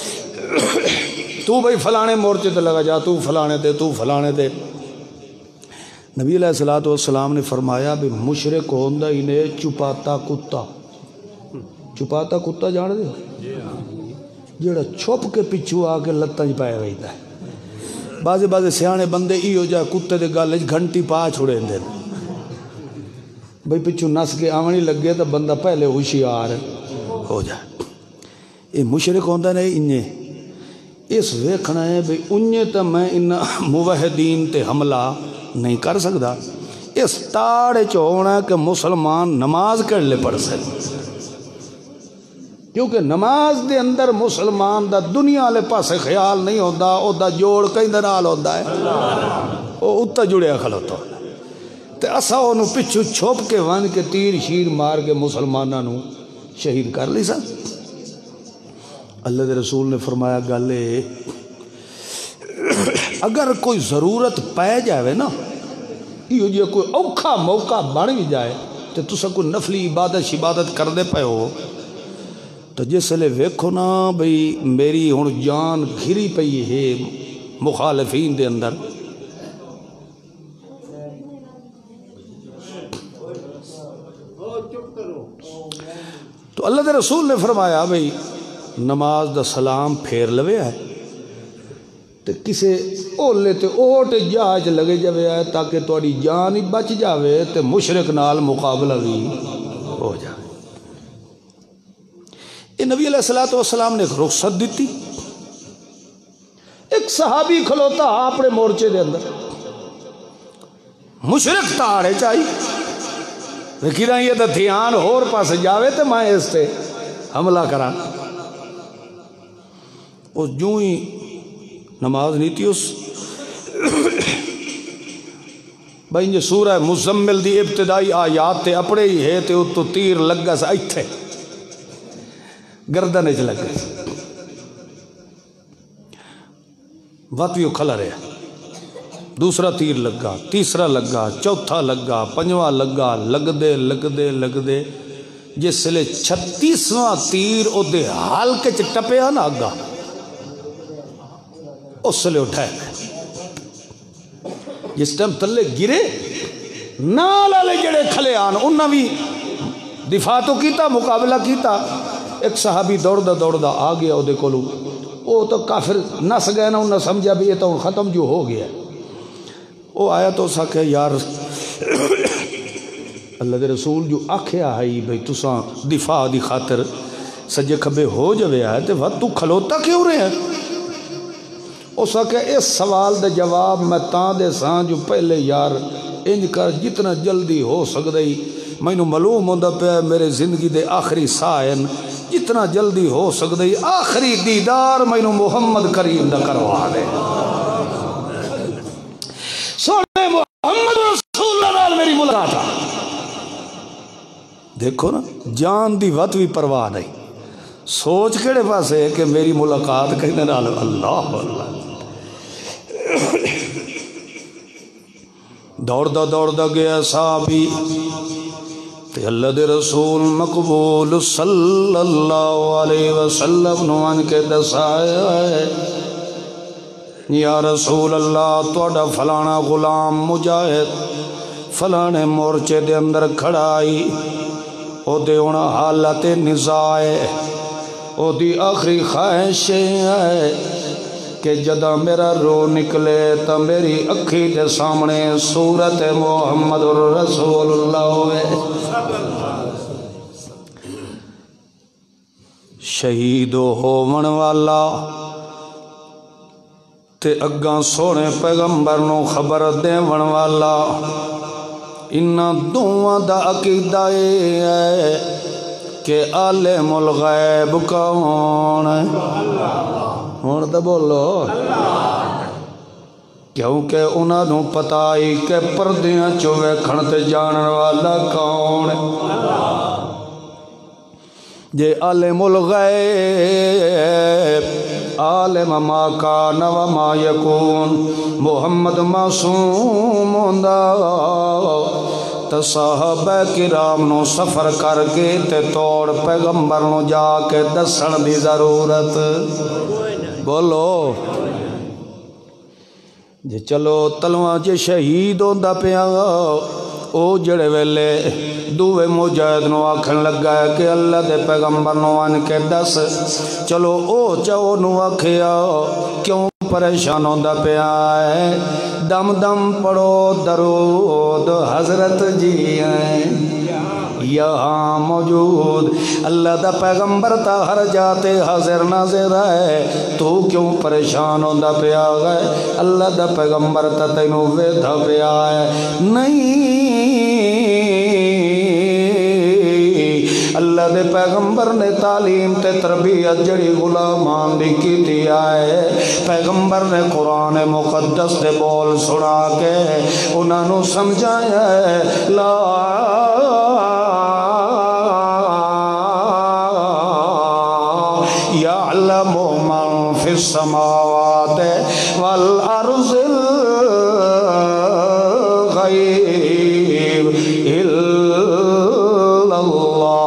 تو بھائی فلانے مورچے تے لگا جا، تو فلانے تے، تو فلانے تے۔ نبی علیہ السلام نے فرمایا بھی مشرک ہوندہ انہیں چپاتا کتا، چپاتا کتا جان دے جیڑا چھپ کے پچھو آ کے لتاں پائے رہتا ہے، بازے بازے سیانے بندے ای ہو جائے کتے دے گالے گھنٹی پا چھوڑے دے بھئی پچھو نس کے آمنی لگے تو بندہ پہلے ہوشیار ہو جائے۔ یہ مشرک ہوندہ نہیں انہیں اس ویکھنا ہے بھئی انہیں تو میں ان موحدین تے حملہ نہیں کر سکتا، اس تاڑے چونا ہے کہ مسلمان نماز کر لے پڑھ سکتے، کیونکہ نماز دے اندر مسلمان دا دنیا لے پاسے خیال نہیں ہوتا، او دا جوڑ کہیں دنال ہوتا ہے، او اتہ جڑے کھلوتا ہوتا ہے، تے اسا انہوں پچھو چھوپ کے وان کے تیر شیر مار کے مسلمانہ نو شہید کر لی سا۔ اللہ دے رسول نے فرمایا گالے اگر کوئی ضرورت پائے جائے نا، یہ جو کوئی اوکھا موقع بڑھ بھی جائے تو تسا کوئی نفلی عبادت شبادت کر دے پائے ہو تو جس لئے ویکھو نا بھئی میری ہون جان گھری پئی ہے مخالفین دے اندر، تو اللہ دے رسول نے فرمایا بھئی نماز دا سلام پھیر لوے ہے تے کسے اولے تے اوٹ جاج لگے جاوے ہے تاکہ توڑی جان ہی بچ جاوے تے مشرک نال مقابلہ بھی ہو جائے۔ یہ نبی علیہ السلام نے ایک رخصت دیتی، ایک صحابی کھلوتا اپنے مورچے دے اندر مشرک تاڑے چاہی رکھیرہ یہ دا دھیان ہور پاس جاوے تے میں اس تے حملہ کرا، اس جو ہی نماز نہیں تھی اس بھائی یہ سورہ مزمل دی ابتدائی آیات تے اپنے ہی ہے تے تو تیر لگا سا ایتھے گردنے چ لگا واتویو کھلا رہا، دوسرا تیر لگا، تیسرا لگا، چوتھا لگا، پنجواں لگا، لگ دے لگ دے لگ دے جس لئے چھتیسواں تیر او دے حال کے چ ٹپیا نا آگا اس لئے اٹھائے جس ٹائم تلے گرے نالالے جڑے کھلے آن انہاں بھی دفاع تو کیتا، مقابلہ کیتا. ایک صحابی دوڑدا دوڑدا آ گیا وہ کولو، وہ تو کافر نس گئے نا، انہیں سمجھا بھی یہ تو ختم جو ہو گیا. وہ آیا تو سکے یار اللہ دے رسول جو آکھیا ہے بھئی تساں دفاع دی خاطر سجے کھبے ہو جوے ہے تے وقت تو کھلوتا کیوں رہے ہیں؟ اس کہ اس سوال دے جواب میں تاں دے ساں جو پہلے یار انج کر جتنا جلدی ہو سکدی، مینوں معلوم ہوندا پیا میرے زندگی دے آخری سائن، جتنا جلدی ہو سکدی آخری دیدار مینوں محمد کریم دا کروا دے. سونے محمد رسول اللہ نال میری ملاقات آ. دیکھو نا جان دی وت بھی پرواہ نہیں، سوچ کیڑے پاسے ہے کہ میری ملاقات کہنے نال اللہ اللہ. دوڑدا دوڑدا گیا صحابی تے اللہ دے رسول مقبول صلی اللہ علیہ وسلم نو ان کے دسایا یا رسول اللہ تہاڈا فلانا غلام مجاہد فلانے مورچے دے اندر کھڑائی، او دے ہونا حالت نزاع ہے، او دی آخری خواہش ہے کہ جدہ میرا رو نکلے تا میری اکھی دے سامنے صورت محمد الرسول اللہ ہوئے. شہید ہون والا تے اگاں سونے پیغمبر نو خبر دیون والا، انہاں دوواں دا عقیدہ ہے کہ عالم الغیب کون ہے؟ ہون تو بولو، کیونکہ انہاں نو پتہ ہی کہ پردیاں چو ویکھن تے جانن والا کون ہے. جے عالم الغیب عالم ما کان و ما یکون محمد معصوم ہوندا تے صحابہ کرام نو سفر کر کے تے توڑ پیغمبر نو جا کے دسن دی ضرورت بولو. جے چلو تلواں جے شہید ہوندا پیا او جڑے ویلے دووے مجاہد نو آکھن لگا ہے کہ اللہ دے پیغمبر نو آن کے دس، چلو او چاو نو آکھیا کیوں پریشان ہوندا پیا ہے؟ دم دم پڑھو درود حضرت جی ہیں یہاں موجود، اللہ دا پیغمبر تا ہر جاتے حاضر ناظر ہے، تو کیوں پریشان ہوندا پیا ہے؟ اللہ دا پیغمبر تا تینوں ویدھا پیا ہے. نہیں اللہ دے پیغمبر نے تعلیم تے تربیت جڑی غلامان دی کیتی آئے، پیغمبر نے قرآن مقدس دے بول سنا کے انہاں نو سمجھایا ہے لا یعلم من فی السماوات والارض الغیب الا اللہ.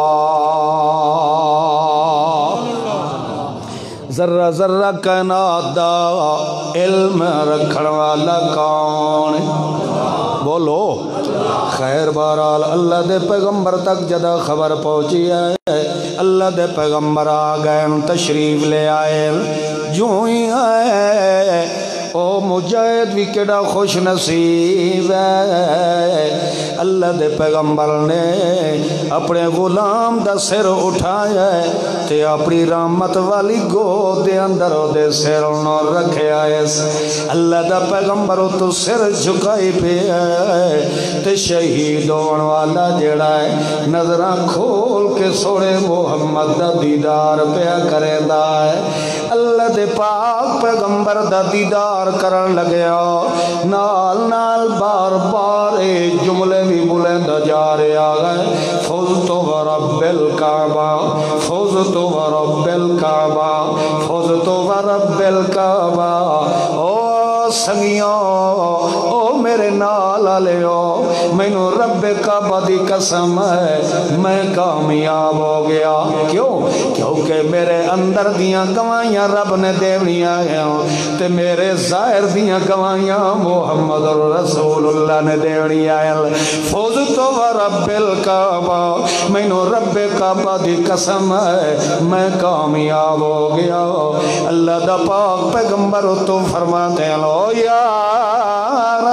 ذرہ ذرہ کائنات دا علم رکھن والا کون بولو؟ خیر بہرحال اللہ دے پیغمبر تک جدہ خبر پہنچی ہے، اللہ دے پیغمبر آ گئے تشریف لے آئے. جو ہی آئے او مجاہد بھی کیڑا خوش نصیب ہے، اللہ دے پیغمبر نے اپنے غلام دا سر اٹھایا ہے تے اپنی رحمت والی گود دے اندر او دے سر نو رکھیا ہے. اللہ دا پیغمبر تو سر جھکائی پہ ہے تے شہید ہون والا جڑا ہے نظراں کھول کے سونے محمد دا دیدار پیا کریندا ہے. اللہ دے پاک پیغمبر دا دیدار کرن لگیا، نال نال بار بار اے جملے بھی بلند جا رہے آگئے. فزت ورب الکعبہ فزت ورب الکعبہ فزت ورب الکعبہ. او سنگیوں او میرے نال آلیو مینو رب کعبہ دی قسم ہے میں کامیاب ہو گیا کیوں کیونکہ میرے اندر دیاں گواہیاں رب نے دیونیاں ہیں تے میرے ظاہر دیاں گواہیاں محمد رسول اللہ نے دیونیاں ہیں فوزت و رب الکعبہ مینو رب کعبہ دی قسم ہے میں کامیاب ہو گیا اللہ دا پاک پیغمبر تو فرماتے ہیں لو یارا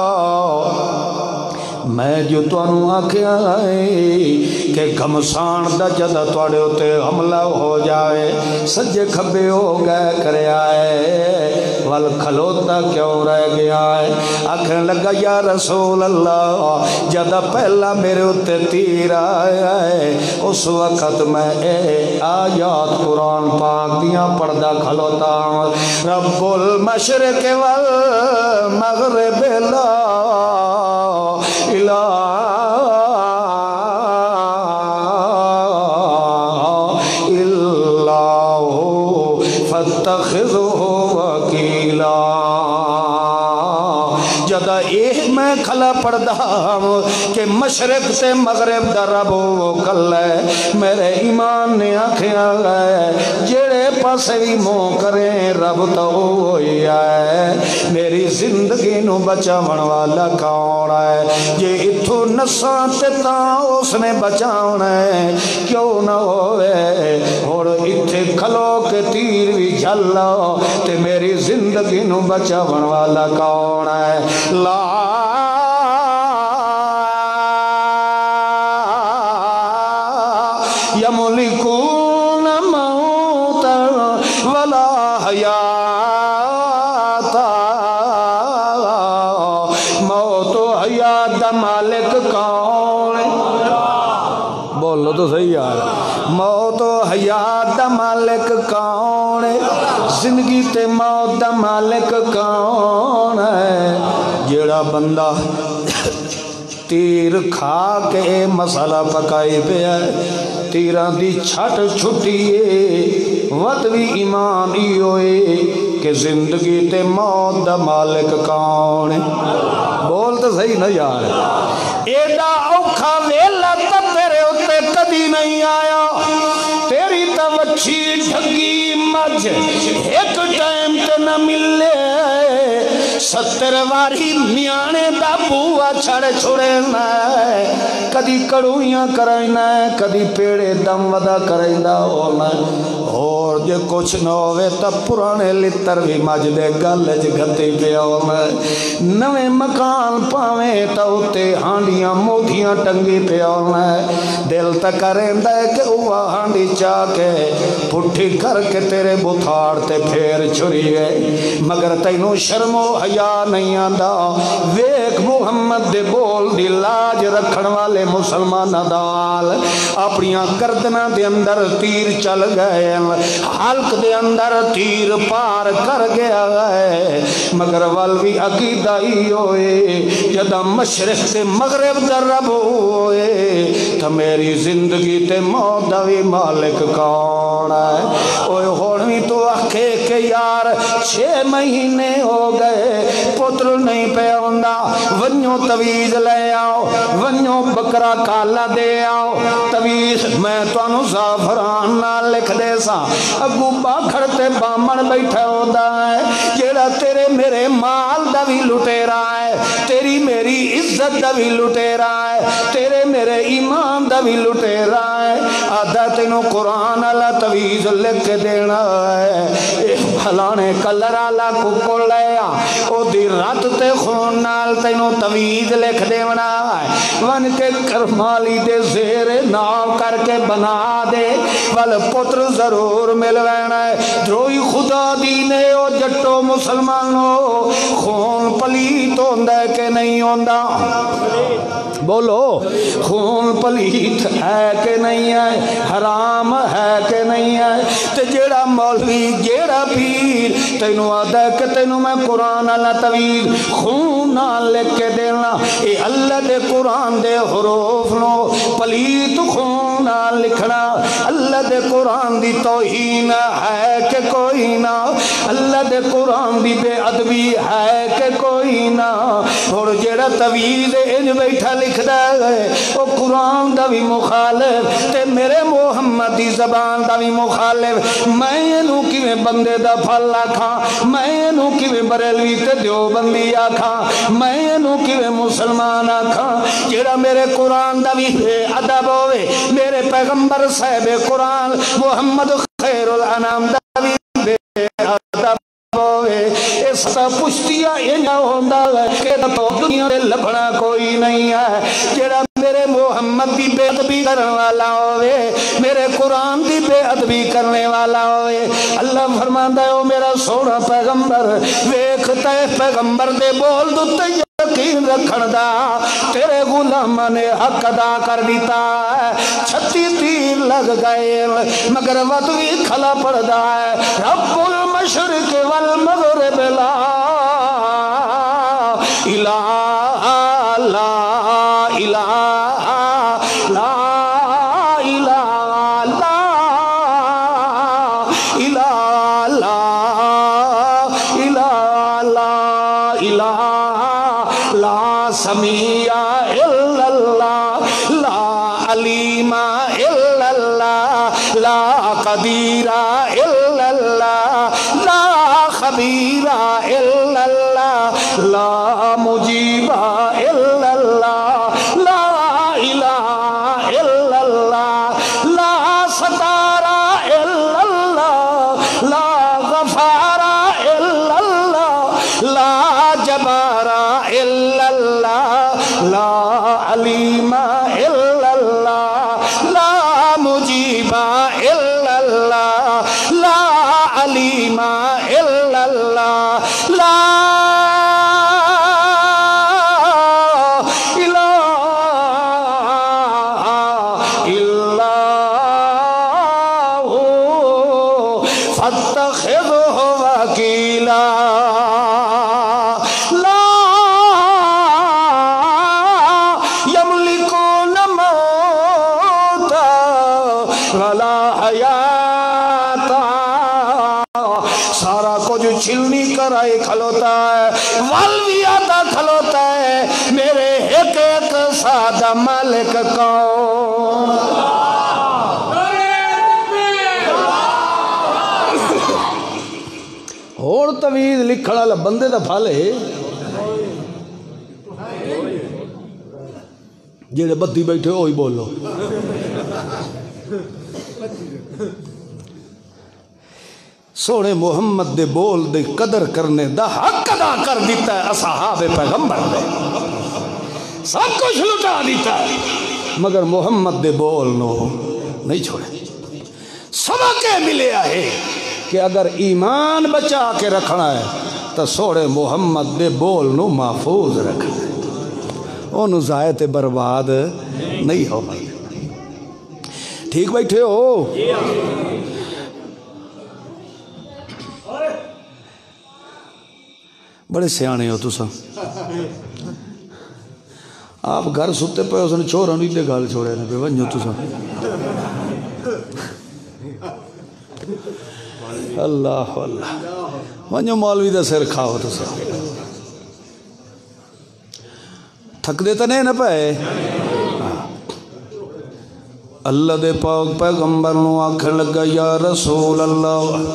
میں جو تانوں آکھیا ہے کہ گھمسان دا جدا تواڈے اُتے حملہ ہو جائے سجے کھبے ہو گئے کرے آئے ول کھلوتا کیوں رہ گیا ہے آکھن لگا یا رسول اللہ جدا پہلا میرے اُتے تیر آیا ہے اس وقت میں اے آیات قرآن پاک دیاں پڑھدا کھلوتا رب المشرق والمغرب لا الہ الا ہو فاتخذہ وکیلا جدا اے میں کھلا پڑھدا کہ مشرق تے مغرب دا رب وہ کل ہے میرے ایمان نے آکھیا ہے جڑے پاسے بھی منہ کریں رب تو ہوئی ہے میری زندگی نو بچاون والا کون ہے جے اتھو نساں تے تاں اس نے بچاونا ہے کیوں نہ ہوئے اور اتھے کھلو کے تیر بھی جھلا تے میری زندگی نو بچاون والا کون ہے لا یملکون موتا ولا حیاتا موت و حیات دا مالک کون بولو تو صحیح یار موت و حیات دا مالک کون زندگی تے موت دا مالک کون ہے جیڑا بندہ تیر کھا کے مسالہ پکائی پہ ہے تیران دی چھٹ چھٹیے وقت بھی ایمان ہی ہوئے کہ زندگی تے موت دا مالک کون بول تو صحیح نہ یار ایڈا اوکھا ویلا تا تیرے اتے کدی نہیں آیا تیری تا وچھی ڈھگی مجھ ایک ٹائم تے نہ ملے ستر واری نیانے دا بوا چھڑ چھڑینا ہے کدی کڑویاں کرائنا ہے کدی پیڑے دم ودا کرائنا ہونا اور جے کچھ نہ ہوئے تا پرانے لتر بھی مجدے گلج گھتی پہ ہونا نوے مکان پاویں تا ہوتے ہانڈیاں مودھیاں ٹنگی پہ ہونا دل تا کریں دے کہ ہوا ہانڈی چاہ کے پٹھی کر کے تیرے بتھاڑ تے پھیر چھری گئے مگر تینوں شرم و حیا نہیں آندا ویک محمد دے بول دی لاج رکھن والے مسلمان دال اپنیاں گردناں دے اندر تیر چل گئے حلق دے اندر تیر پار کر گیا ہے مگر والوی عقیدہ ہی ہوئے جدا مشرق تے مغرب در رب ہوئے تا میری زندگی تے موت دوی مالک کون ہے اوہ ہونوی تو آکھے کہ یار چھ مہینے ہو گئے پتر نہیں پہ ہوندا ونیوں تویز لے آؤ ونیوں بکرا کالا دے آؤ تویز میں تو انو زعفران نہ لکھ دے سا اگو باکھڑ تے بامن بیٹھا ہوتا ہے جیڑا تیرے میرے مال دا بھی لٹے رہا ہے تیری میری عزت دا بھی لٹے رہا ہے تیرے میرے ایمان دا بھی لٹے رہا ہے آدھا تینوں قرآن اللہ تویز لکھ کے دینا ہے بھلانے کلر اللہ کو کو لیا او دی رات تے خون نال تینوں تویز لکھ دینا ہے ون کے کرمالی دے زیر ناو کر کے بنا دے ول پتر ضرور ملوینا ہے دروئی خدا دینے او جٹو مسلمانوں خون پلیت ہوندہ ہے کہ نہیں ہوندہ بولو خون پلیت ہے کہ نہیں ہے حرام ہے کہ نہیں ہے تے جیڑا مولوی جیڑا پیر تینوں آدھا ہے کہ تینوں میں قرآن اللہ تویز خون نہ لکھ کے دینا بولنا اے اللہ دے قرآن دے حروف نو پلیت خون نہ لکھنا اللہ دے قرآن دی توہین ہے کہ کوئی نہ اللہ دے قرآن دی بے ادبی ہے کہ کوئی نہ اور جڑا تویز انج بیٹھا لکھ دا ہے او قرآن دا بھی مخالف تے میرے محمد دی زبان دا بھی مخالف میں انہوں کی میں بندے دا پھل آکھاں میں انہوں کی میں بریلوی تے دیوبندی آکھاں میں انہوں کی میں مسلمان آکھاں جڑا میرے قرآن دا بھی ادب ہوئے میرے پیغمبر صاحب قرآن محمد خیر الانام دا بھی بے ادب ہوئے اس سا پشتیا انہا ہوندہ ہے کہ تو دنیا دے لبھنا کوئی نہیں ہے جڑا میرے محمد دی بے ادبی کرنے والا ہوئے میرے قرآن دی بے ادبی کرنے والا ہوئے اللہ فرماندہ ہے او میرا سونا پیغمبر ویکھتا ہے پیغمبر دے بول دوتے یقین رکھن دا تیرے غلام نے حق ادا کر دیتا ہے چھتی تیر لگ گئے مگر وقت بھی کھلا پڑ دا ہے رب المشرق والمغرب لا الہ لا الہ لا الہ لا الہ لا الہ لا الہ لا سمیع الا اللہ لا علیم الا اللہ لا قدیر الا اللہ لا خبیر الا اللہ لا مجیب الا اللہ لا الہ الا اللہ لا ستار الا اللہ لا غفار الا اللہ لا جبار الا اللہ لا علیم الا اللہ لا مجیب الا اللہ لا علیم الا اللہ لا چھلنی کرائی کھلوتا ہے والوی آتا کھلوتا ہے میرے ایک ایک سادہ مالک کون اور طویل لکھڑا لبندے دا پھالے جیڑے بدی بیٹھے ہوئی بولو سونے محمد دے بول دے قدر کرنے دا حق ادا کر دیتا ہے اصحاب پیغمبر دے سب کچھ لٹا دیتا ہے مگر محمد دے بول نو نہیں چھوڑے سبق ملے ہے کہ اگر ایمان بچا کے رکھنا ہے تو سوڑے محمد دے بول نو محفوظ رکھنا ہے انہوں زائد برباد نہیں ہو ٹھیک بیٹھے ہو بڑے سیانے ہو تو سا آپ گھر ستے پہ اس نے چھوڑا نہیں دے گال چھوڑے نے پہ ونجو تو سا اللہ اللہ ونجو مولوی دا سر کھاؤ تو سا تھک دیتا نہیں نا پہ اللہ دے پاک پیغمبر نو آنکھیں لگا یا رسول اللہ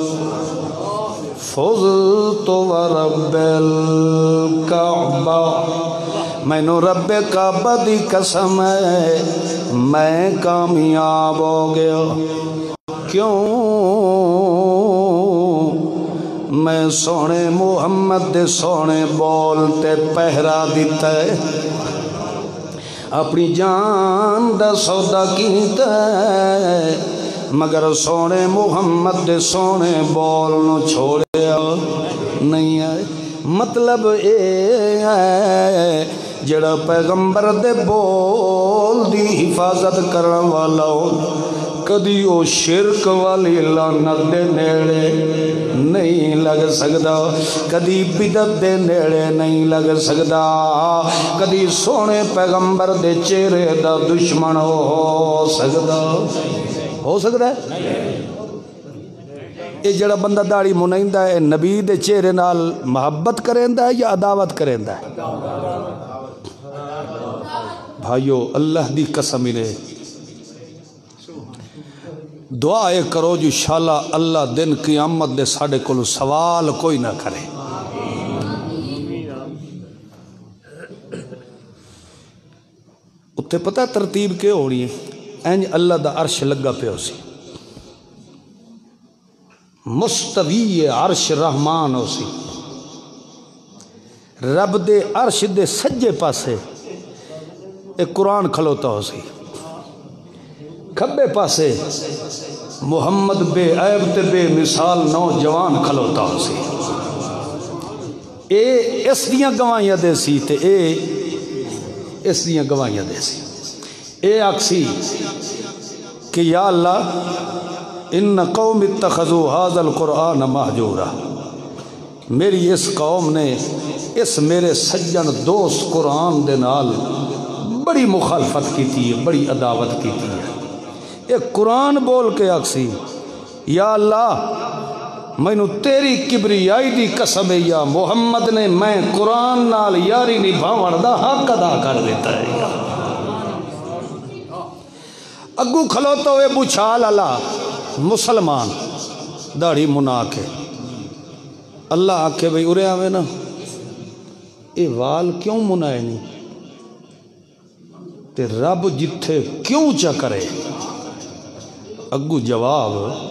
فضلت ورب الکعبہ میں نو رب کعبہ دی قسم ہے میں کامیاب ہو گیا کیوں میں سونے محمد دے سونے بولتے پہرا دیتا ہے اپنی جان دا سودا کیتا ہے مگر سونے محمد دے سونے بول نو چھوڑیا نہیں ہے مطلب اے ہے جڑا پیغمبر دے بول دی حفاظت کرن والا ہو کدی او شرک والی لعنت دے نیڑے نہیں لگ سکدا، کدی بدعت دے نیڑے نہیں لگ سکدا، کدی سونے پیغمبر دے چہرے دا دشمن ہو سکدا ہو سکدا ہے؟ یہ جڑا بندہ داڑھی منائندہ ہے نبی دے چہرے نال محبت کریندا ہے یا عداوت کریندا ہے؟ بھائیو اللہ دی قسم نے دعا اے کرو جو شالا اللہ دن قیامت دے ساڑے کو سوال کوئی نہ کرے۔ اتھے پتہ ترتیب کے ہونی ہے، اینج اللہ دا عرش لگا پہ ہو سی، مستوی عرش رحمان ہو سی، رب دے عرش دے سجے پاسے ایک قرآن کھلوتا ہو سی، کھبے پاسے محمد بے عیب تے بے مثال نوجوان کھلوتا ہو سی، اے اس دیاں گواہیاں دے سی تے اے اس دیاں گواہیاں دے سی، اے آکسی کہ یا اللہ ان قوم اتخذوا هذا القرآن مہجورا، میری اس قوم نے اس میرے سجن دوست قرآن دے نال بڑی مخالفت کی تھی، بڑی عداوت کی تھی۔ ایک قرآن بول کے آکسی یا اللہ مینو تیری کبریائی دی قسم ہے یا محمد نے میں قرآن نال یاری نبھاون دا حق ادا کر دیتا ہے۔ اگو کھلوتا ہوئے بچھال اللہ مسلمان داڑھی منا کے اللہ آکھے بھئی ارے آوے نا اے وال کیوں منائے نہیں تے رب جتھے کیوں چا کرے؟ اگو جواب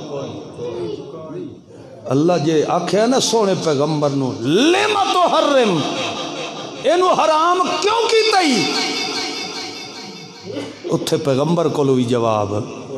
اللہ جے آکھے نا سونے پیغمبر نو لیما تو حرم اینو حرام کیوں کی تئی، اتھے پیغمبر کو لوی جواب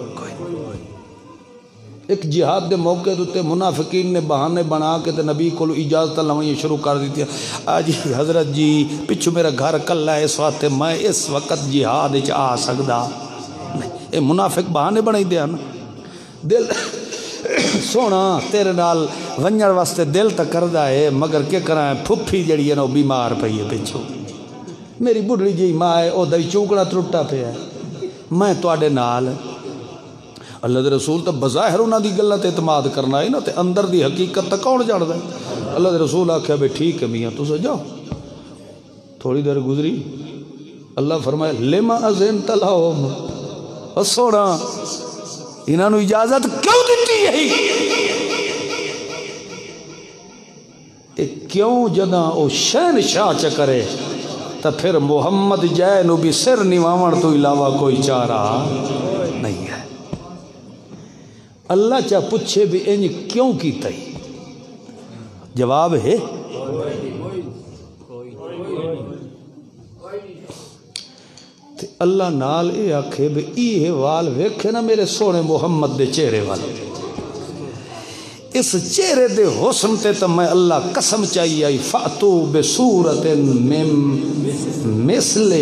ایک جہاد دے موقع دوتے منافقین نے بہانے بنا کے تے نبی کو اجازت لوائیں شروع کر دیتی ہے، آج حضرت جی پچھو میرا گھر کل ہے اس وقت میں اس وقت جہاد اچ آ سکدا نہیں، اے منافق بہانے بنائی دیا نا، دل سونا تیرے نال ونجر واسطے دل تا کردہ ہے مگر کیا کرائیں پھپھی جڑی ہے نا بیمار پئی ہے پچھو، میری بڑھڑی جی ماں ہے او دائی چوکڑا ترٹا پہ ہے، میں تو آڈے نال اللہ دے رسول تو بظاہر انہاں دی گلت اعتماد کرنا ہے نا تے اندر دی حقیقت تا کون جاڑ دے؟ اللہ دے رسول آکھیا بے ٹھیک ہے میاں تو سو جاؤ، تھوڑی دیر گزری اللہ فرمائے لما ازنت لہم، اور سونا انہاں نو اجازت کیوں دیتی یہی؟ اے کیوں جدا او شہن شاہ چکرے تا پھر محمد جائے نو بھی سر نیواون تو علاوہ کوئی چارہ نہیں ہے۔ اللہ چاہ پوچھے بھی انج کیوں کی تئی؟ جواب ہے تے اللہ نال اے آکھے بھی ای وال ویکھے نا میرے سونے محمد دے چہرے والے، اس چہرے دے حسن تے تو میں اللہ قسم چاہیے آئی فاتو بصورت مثلے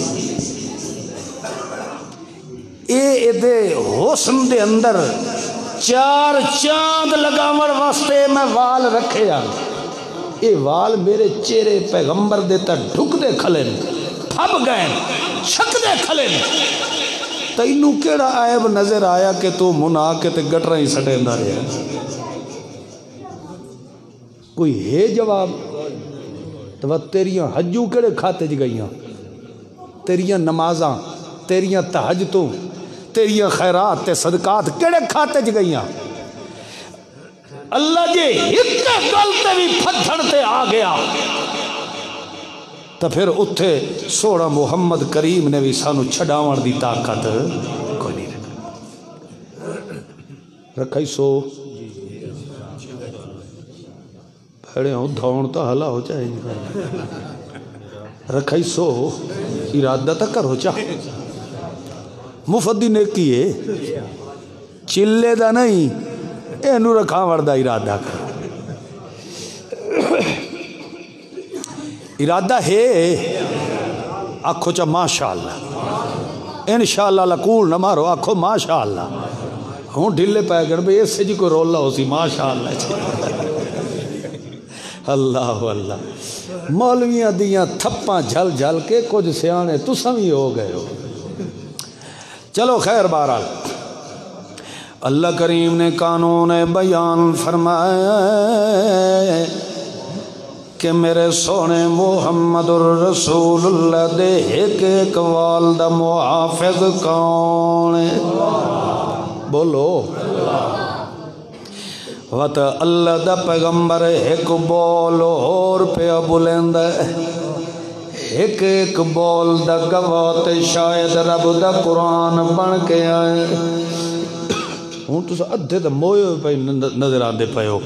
اے دے حسن دے اندر چار چاند لگاور واسطے میں وال رکھے آن، اے وال میرے چہرے پیغمبر دے تا ڈھک دے کھلیں پھب گئے چھک دے کھلیں، تینوں کیڑا عیب نظر آیا کہ تو منا کے تے گٹر ہی سٹے اندر ہے؟ کوئی ہے جواب؟ تو تیریاں حجوں کیڑے کھاتے جی گئیاں، تیریاں نمازاں، تیریاں تہجدوں، تیریاں خیرات تے صدقات کیڑے کھاتے جی گئیاں؟ اللہ جی اتنے گلتے بھی پھدھن تے آ گیا تو پھر اتھے سوڑا محمد کریم نے بھی سانو چھڑاوان دی طاقت کوئی نہیں رکھا رکھائی سو بھڑے ہوں دھون تو حلا ہو چاہے رکھائی سو ارادہ تک کر ہو چاہے مفدی نیکی ہے چلے دا نہیں اینو رکھا وردہ ارادہ کر ارادہ ہے آکھو چا ماشاءاللہ انشاءاللہ لکول نہ مارو آکھو ماشاءاللہ ہوں ڈھلے پہ گئے بھئی اس سے جی کوئی رولا ہو سی ماشاءاللہ اللہ اللہ مولویاں دیاں تھپاں جھل جھل کے کچھ سیانے تساں بھی ہو گئے ہو. چلو خیر بہرحال اللہ کریم نے قانون بیان فرمایا کہ میرے سونے محمد الرسول اللہ دے ایک ایک والدہ محافظ کون ہے؟ بولو وط اللہ دا پیغمبر ایک بول اور پہ بلند ایک ایک بول دا گوات شاید رب دا قرآن بن کے آئے. ہوں تو ادھے دا موئے پہ نظر آندے پہ ہو.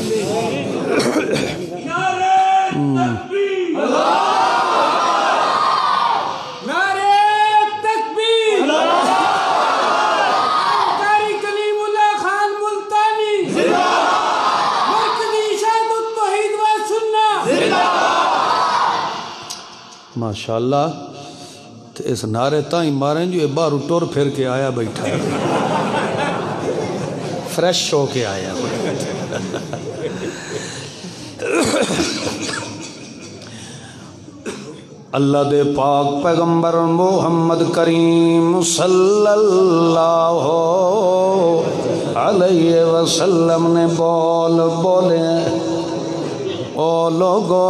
ماشاءاللہ اس نعرے تائیں ماریں جو باہر ٹور پھر کے آیا بیٹھا ہے فریش ہو کے آیا. اللہ دے پاک پیغمبر محمد کریم صلی اللہ علیہ وسلم نے بول بولے او لوگو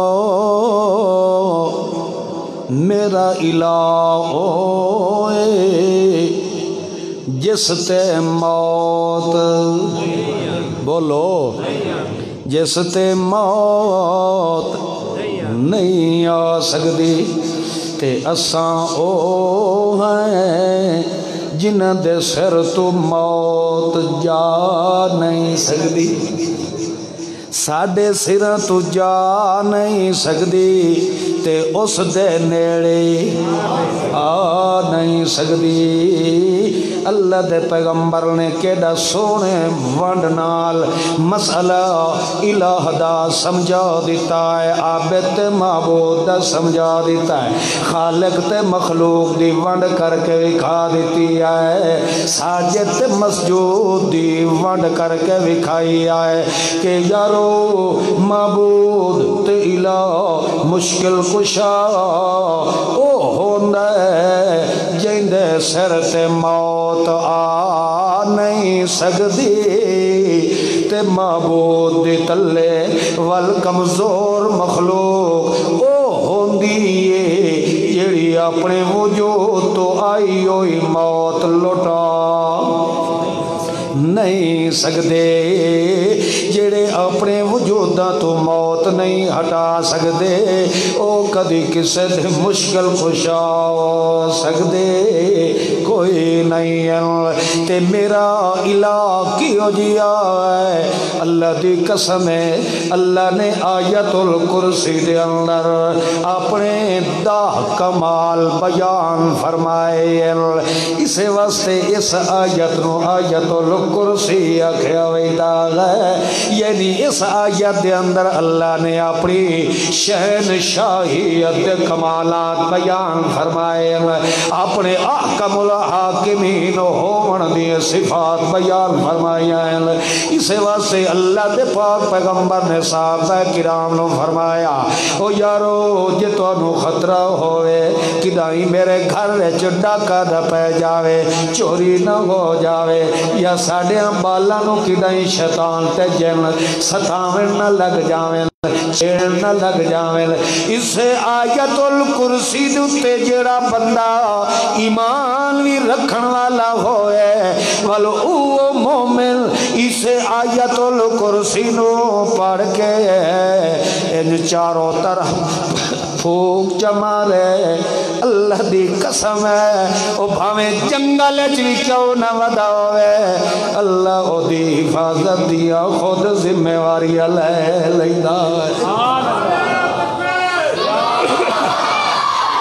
میرا الہ اوے جس تے موت بولو جس تے موت نہیں آ سکتی تے اساں او ہیں جنہ دے سر تو موت جا نہیں سکتی ساڑھے سرہ تو جا نہیں سکتی تے اس دے نیڑے آ نہیں سکتی. اللہ دے پیغمبر نے کیڑا سونے ونڈ نال مسئلہ الہ دا سمجھا دیتا ہے عابد تے معبود دا سمجھا دیتا ہے خالق تے مخلوق دی ونڈ کر کے وکھا دیتی ہے ساجد تے مسجود دی ونڈ کر کے وکھائی ہے کہ یارو معبود تے الہ مشکل کشا او ہوندہ ہے جیندے سر تے موت آ نہیں سکتی تے معبود دی تلے والکمزور مخلوق او ہوندی ہے جیڑی اپنے وجود تو آئی ہوئی موت لٹا نہیں سکتے جڑے اپنے وجودہ تو موت نہیں ہٹا سکتے او کدی کسے دے مشکل کشا ہو سکتے کوئی نہیں ہے. تے میرا الہ کیوں جیا ہے اللہ دی قسم ہے اللہ نے آیت الکرسی دے اندر اپنے دا کمال بیان فرمائے اسے واسطے اس آیت نو آیت الکرسی آکھیا ویدا ہے یعنی اس آیت دے اندر اللہ نے اپنی شہنشاہیت دے کمالات بیان فرمائے اپنے احکم الحاکمین ہومن دی صفات بیان فرمائی ہیں. اسے واسطے اللہ دے پاک پیغمبر نے صحابہ کرام نو فرمایا او یارو جے تانوں خطرہ ہوئے کدائی میرے گھر وچ ڈاکا نہ پے جاوے چوری نہ ہو جاوے یا ساڈے بالاں نو کدائی شیطان تے جن ستاویں نہ لگ جاویں چھیڑن نہ لگ جاویں اسے آیت الکرسی دوتے جڑا بندہ ایمان بھی رکھن والا ہوئے والو او مومن اسے آیت الکرسی نو پڑھ کے ان چاروں طرح پھوک جما رہے اللہ دی قسم ہے او بھاویں جنگل چلی کیوں نہ ودا ہوئے اللہ او دی حفاظت دیا خود ذمہ واری لے لیدا ہے.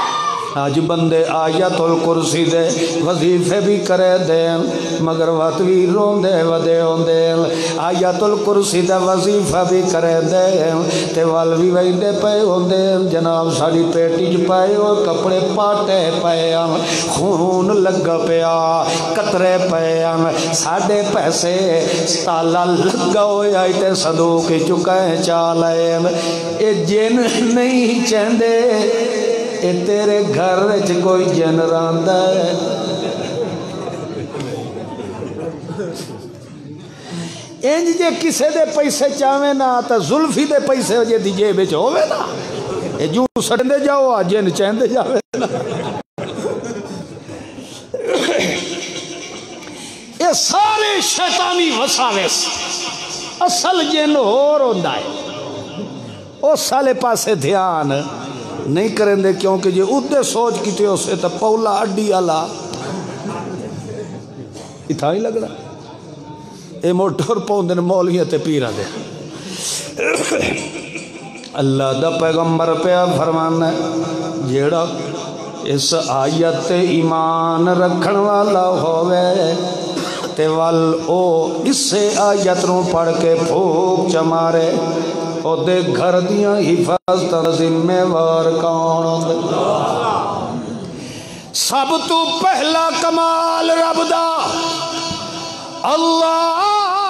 آج بندے آیت الکرسی دے وظیفے بھی کرے دین مگر وقت بھی رون دے ودے ہون دین آیت الکرسی دے وظیفہ بھی کرے دین تے وال بھی ویندے پے ہون دین جناب ساڑی پیٹی جو پائے اور کپڑے پاٹے پائے خون لگا پیا قطرے پے ساڑھے پیسے تالا لگا ہویا تے صدوق چکے چالے اے جن نہیں چہندے اے تیرے گھر وچ کوئی جن راندا ہے انج جے کسے دے پیسے چاہویں نا تا زلفی دے پیسے جے دی جیب وچ ہووے نا اے جو سڑندے جاؤ آ جن چہندے جاوے نا اے سارے شیطانی وساوس اصل جن ہور ہوندا ہے او سالے پاسے دھیان نہیں کریں دے کیونکہ جے ادھے سوچ کیتے ہو سے تا پولا اڈی آلا اتھا ہی لگ رہا اے موٹور پوندن مولیت پیرا دے اللہ دا پیغمبر پہ فرمانا جیڑا اس آیت ایمان رکھن والا ہوئے تے وال او اس سے آیت نو پڑھ کے پھوک چمارے او دے گھر دیاں حفاظت ذمہ وار کون سب تو پہلا کمال رب دا اللہ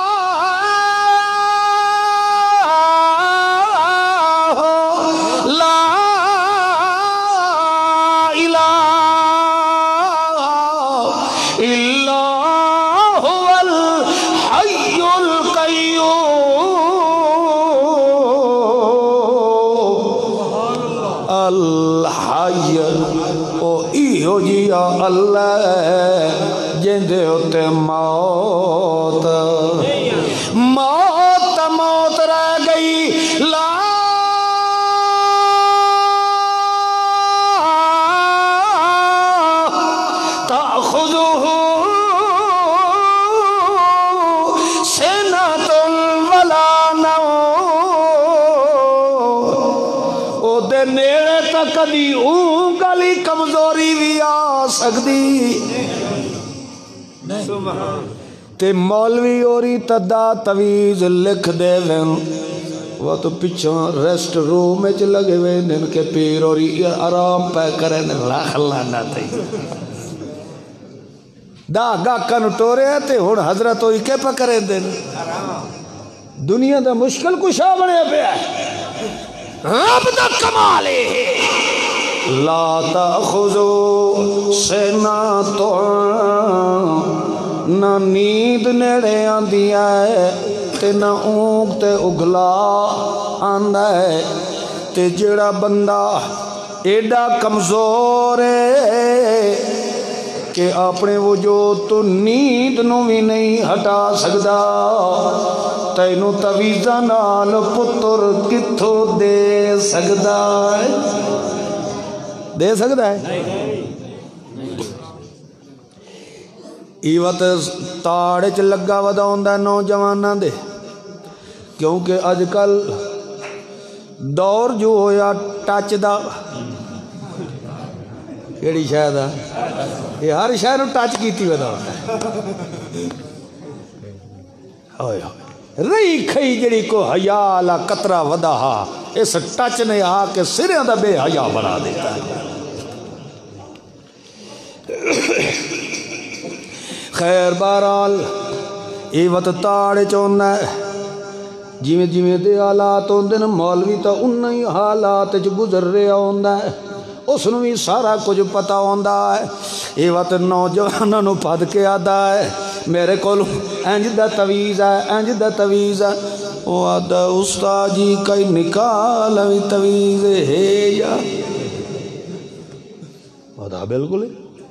اللہ جندے ہوتے موت موت موت رہ گئی لا تأخذه سنة ولا نوم او دے نیڑے تک کدی اونگلی کمزوری بھی آ سکتی تے مولوی اوری تدا تویز لکھ دے وین وہ تو پچھوں ریسٹ روم میں لگے ہوئے ان کے پیر اوری آرام پہ کریں لاکھ لانا تھی دا گاکن ٹورے تے ہون حضرت ہوئی کے پہ کریں دیں دنیا دا مشکل کشا بنے پہ رب دا کمالے لا تأخذو سناتو نہ نیند نیڑے آندی ہے تے نہ اونگ تے اگلا آندہ ہے تے جڑا بندہ ایڈا کمزور ہے کہ اپنے وجود تو نیند نو بھی نہیں ہٹا سکدا تینو تویزہ نال پتر کتھو دے سکدا ہے دے سکتا ہے ایوت تاڑے چ لگا ودا ہوندا نوجواناں دے کیونکہ اج کل دور جو ہویا ٹچ دا کیڑی شاید ہے یہ ہر شاید نو ٹچ کیتی ودا ہوندا ہوئے ہوئے رہی کھئی جڑی کو حیاء قطرہ ودا ہا اس ٹچ نے آ کے سرے دا بے حیاء بنا دیتا ہے خیر بہرحال ایوت تاڑے چوندا ہے جیویں جیویں دے حالات ہوندے نے مولوی تا انہاں ہی حالات وچ گزر رہا ہوندا ہے اس نو بھی سارا کچھ پتہ ہوندا ہے ایوت نوجواناں نو پھد کے آدا ہے میرے کول انج دا تویز ہے انج دا تویز ہے او آدا استاد جی کئی نکال وی تویز ہے یا آدا بالکل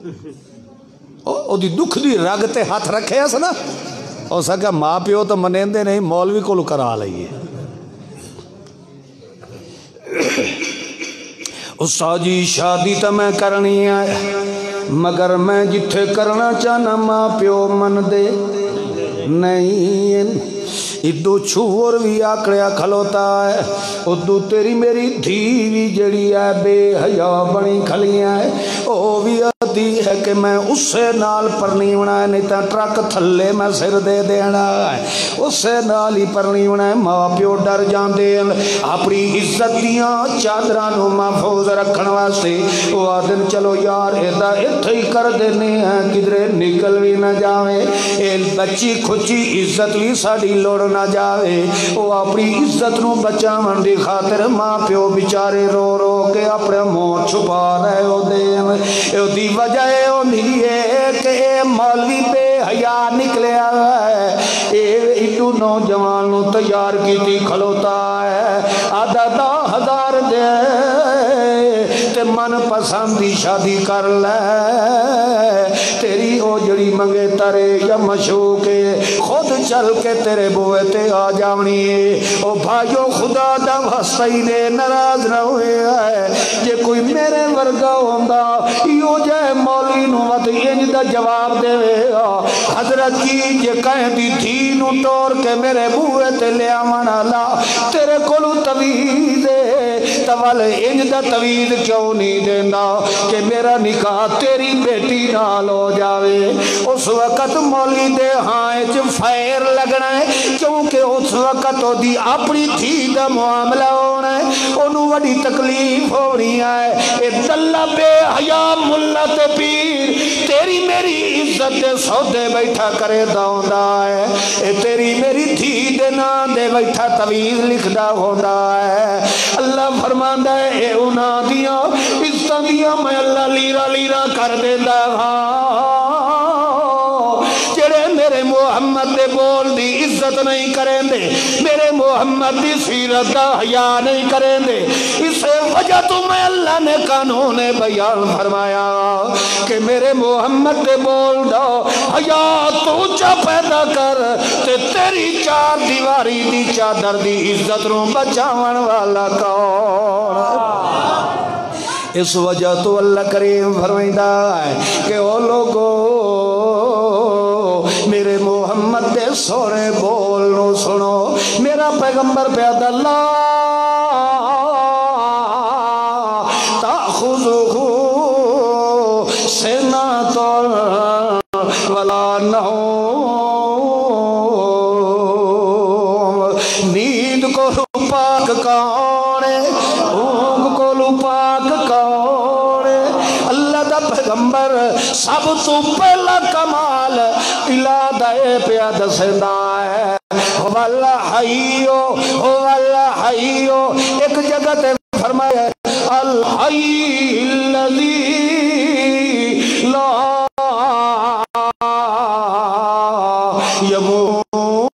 او دی دکھ دی رگ تے ہاتھ رکھے اس نا او سکا ماں پیو تو منیندے نہیں مولوی کو کرا لئیے استاد جی شادی تا میں کرنی ہے مگر میں جتھے کرنا چاہنا ماں پیو من دے نہیں ادو چھور بھی آکڑیا کھلوتا ہے، ادو تیری میری دھی بھی جڑی ہے بے حیا بنی کھلیاں ہے، او بھی آدھی ہے کہ میں اس سے نال پرنی ہونا ہے، نہیں تا ٹرک تھلے میں سر دے دینا ہے، اس سے نال ہی پرنی ہونا ہے۔ ماں پیو ڈر جاندے اپنی عزت دیاں چادرانوں محفوظ رکھن واسطے، وہ آدن چلو یار ایدہ اتھے ہی کر دینے ہیں کدھرے نکل بھی نہ جاوے، اے بچی کھچی عزت بھی ساڑی لوڑ نہ جاوے، وہ اپنی عزت نو بچا من دی خاطر ماں پیو بیچارے رو رو کے اپنے منہ چھپا رہے ہو دے، اے دی وجہ او نہیں ہے کہ اے مولوی بے حیا نکلے آئے، اے ایڈو نوجوان نو تیار کی تھی کھلوتا ہے، آدھا دا ہزار دے تے من پسندی شادی کر لے، تیری او جڑی منگے ترے یا مشوکے خود چل کے تیرے بوئے تے آ جاونی ہے۔ او بھائیو خدا دا واسطے نے ناراض نہ ہوئے ہے، جے کوئی میرے ورگا ہوندا یو جے مولوی نو مت انج دا جواب دے گا، حضرت کی جے کہیں دی تھی نو ٹور کے میرے بوئے تے لے آمن آلا تیرے کولو توید تول انج دا توید کیوں نہیں دینا کہ میرا نکاح تیری بیٹی نال ہو جاوے۔ اس وقت مولی دے ہائیں چ فیر لگنا ہے، کیونکہ اس وقت او دی اپنی تھی دا معاملہ ہونا ہے، انہوں وڈی تکلیف ہونی ہے۔ اے دلہ بے حیا ملہ تے پیر تیری میری عزت دے سودے بیٹھا کرے داؤندا ہے، اے تیری میری تھی دے نا دے بیٹھا تویز لکھ دا ہوندہ ہے۔ اللہ فرماندہ ہے اے انہاں دیاں عزتاں دیاں میں اللہ لیرہ لیرہ کر دیندہ ہاں، جڑے میرے محمد دے بول دی عزت نہیں کریں دے، میرے محمد دی سیرت دا حیا نہیں کریں دے، اس وجہ تو میں اللہ نے قانون بیان فرمایا کہ میرے محمد دے بول دا حیا تو اچھا پیدا کر تے تیری چار دیواری دی چادر دی عزت رو بچاون والا کون۔ اس وجہ تو اللہ کریم فرمائدہ ہے کہ او لوگو میرے محمد دے سونے بول نو سنو، میرا پیغمبر پیدا اللہ تاخذہو سناتن ولا نوم، نیند کو پاک کانے اونگ کو پاک کانے، اللہ دا پیغمبر سب تو پہلا کمال الادہ پیا دسندہ ہے، واللہ حیو واللہ حیو، ایک جگہ تے فرمایا الحی الذی لا یموت،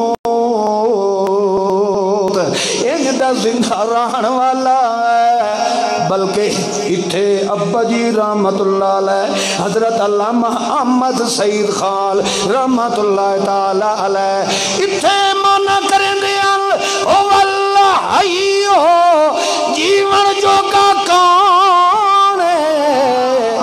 ایک دا زندہ رہن والا ہے، بلکہ اتھے ابا جی رحمت اللہ علیہ حضرت علامہ احمد سعید خان رحمت اللہ تعالی علیہ اتھے مانا کریں دیال او اللہ حیو جیون جو کا کون ہے،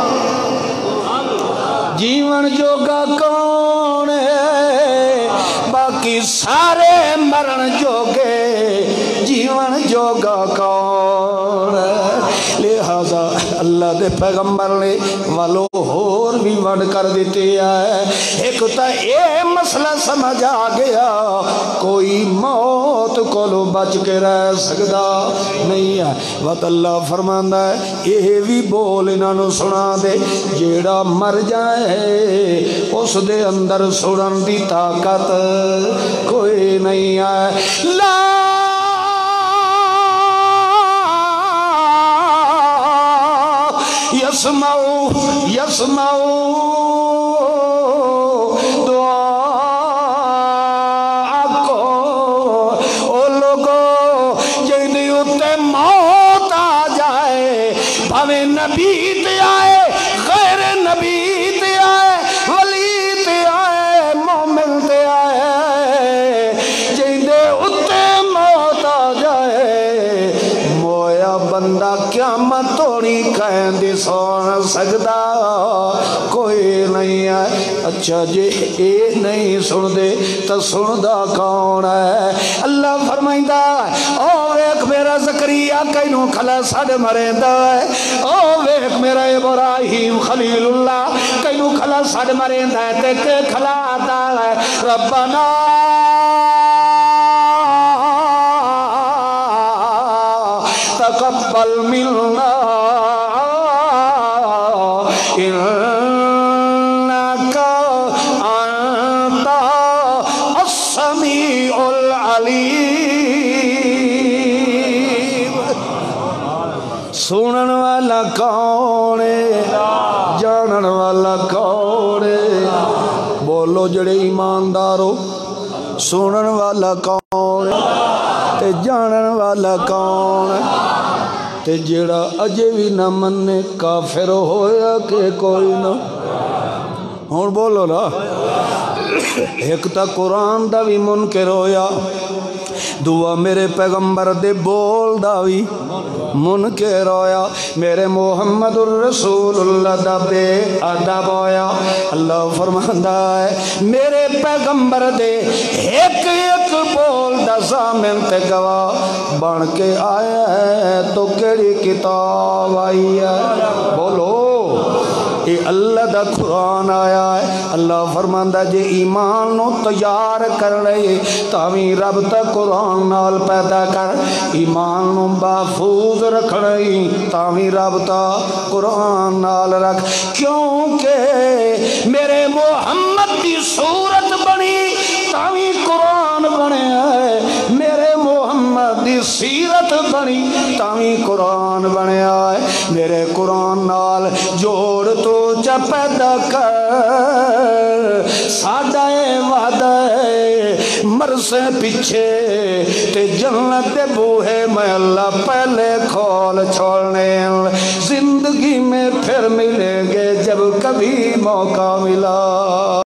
جیون جو کا کون ہے، باقی سارے مرن جوگے جیون جوگا کون ہے۔ لہذا اللہ دے پیغمبر نے والو ہور بھی وڈ کر دیتے ہیں، ایک تا اے مسئلہ سمجھ آ گیا کوئی موت کو لو بچ کے رہ سکتا نہیں ہے، وقت اللہ فرماندہ ہے یہ بھی بول انہوں نے سنا دے جیڑا مر جائے اس دے اندر سنن دی طاقت کوئی نہیں ہے۔ لا یسمعو یسمعو دعا کو، او لوگو جنہی اتے موت آ جائے، بھاوے نبی تے آئے غیر نبی تے آئے ولی تے آئے مومن تے آئے، جنہی اتے موت آ جائے مویا بندہ قیامت توڑی کہیں دی سون سجدہ کوئی نہیں ہے۔ اچھا جے اے نہیں سن دے تو سندا کون ہے؟ اللہ فرمائندا او ویکھ میرا زکریا کینوں کھلا سڑ مریندا ہے، او ویکھ میرا ابراہیم خلیل اللہ کینوں کھلا سڑ مریندا ہے تے کہ کھلا آتا ہے ربنا تقبل منا انک انت السمیع العلیم۔ سنن والا کون ہے؟ جانن والا کون ہے؟ بولو جڑے ایماندارو، سنن والا کون ہے تے جانن والا کون ہے؟ تے جڑا اجے بھی نہ منے کافر ہویا کہ کوئی نہ؟ ہن بولو نا، ایک تا قرآن دا بھی منکر ہویا، دعا میرے پیغمبر دے بول دا بھی منکر ہویا، میرے محمد الرسول اللہ دا بے ادب ہویا۔ اللہ فرماندا ہے میرے پیغمبر دے ایک ایک بول دا ضامن تے گواہ بن کے آیا ہے تو کیڑی کتاب آئی ہے؟ بولو اے اللہ دا قرآن آیا ہے۔ اللہ فرماندا جے ایمان نو تیار کر لئے تاویں رب تا قرآن نال پیدا کر، ایمان نو محفوظ رکھنی تاویں رب تا قرآن نال رکھ، کیونکہ میرے محمد دی صورت بنی تاویں قرآن بنے ہے، میرے محمد دی سیرت بنی تاویں قرآن بنے ہے، میرے قرآن نال جوڑ تو چا پیدا کر، ساڈا اے وعدہ ہے مرسے پیچھے تے جنت دے بوہے میں اللہ پہلے کھول چھوڑنے، زندگی میں پھر ملیں گے جب کبھی موقع ملا۔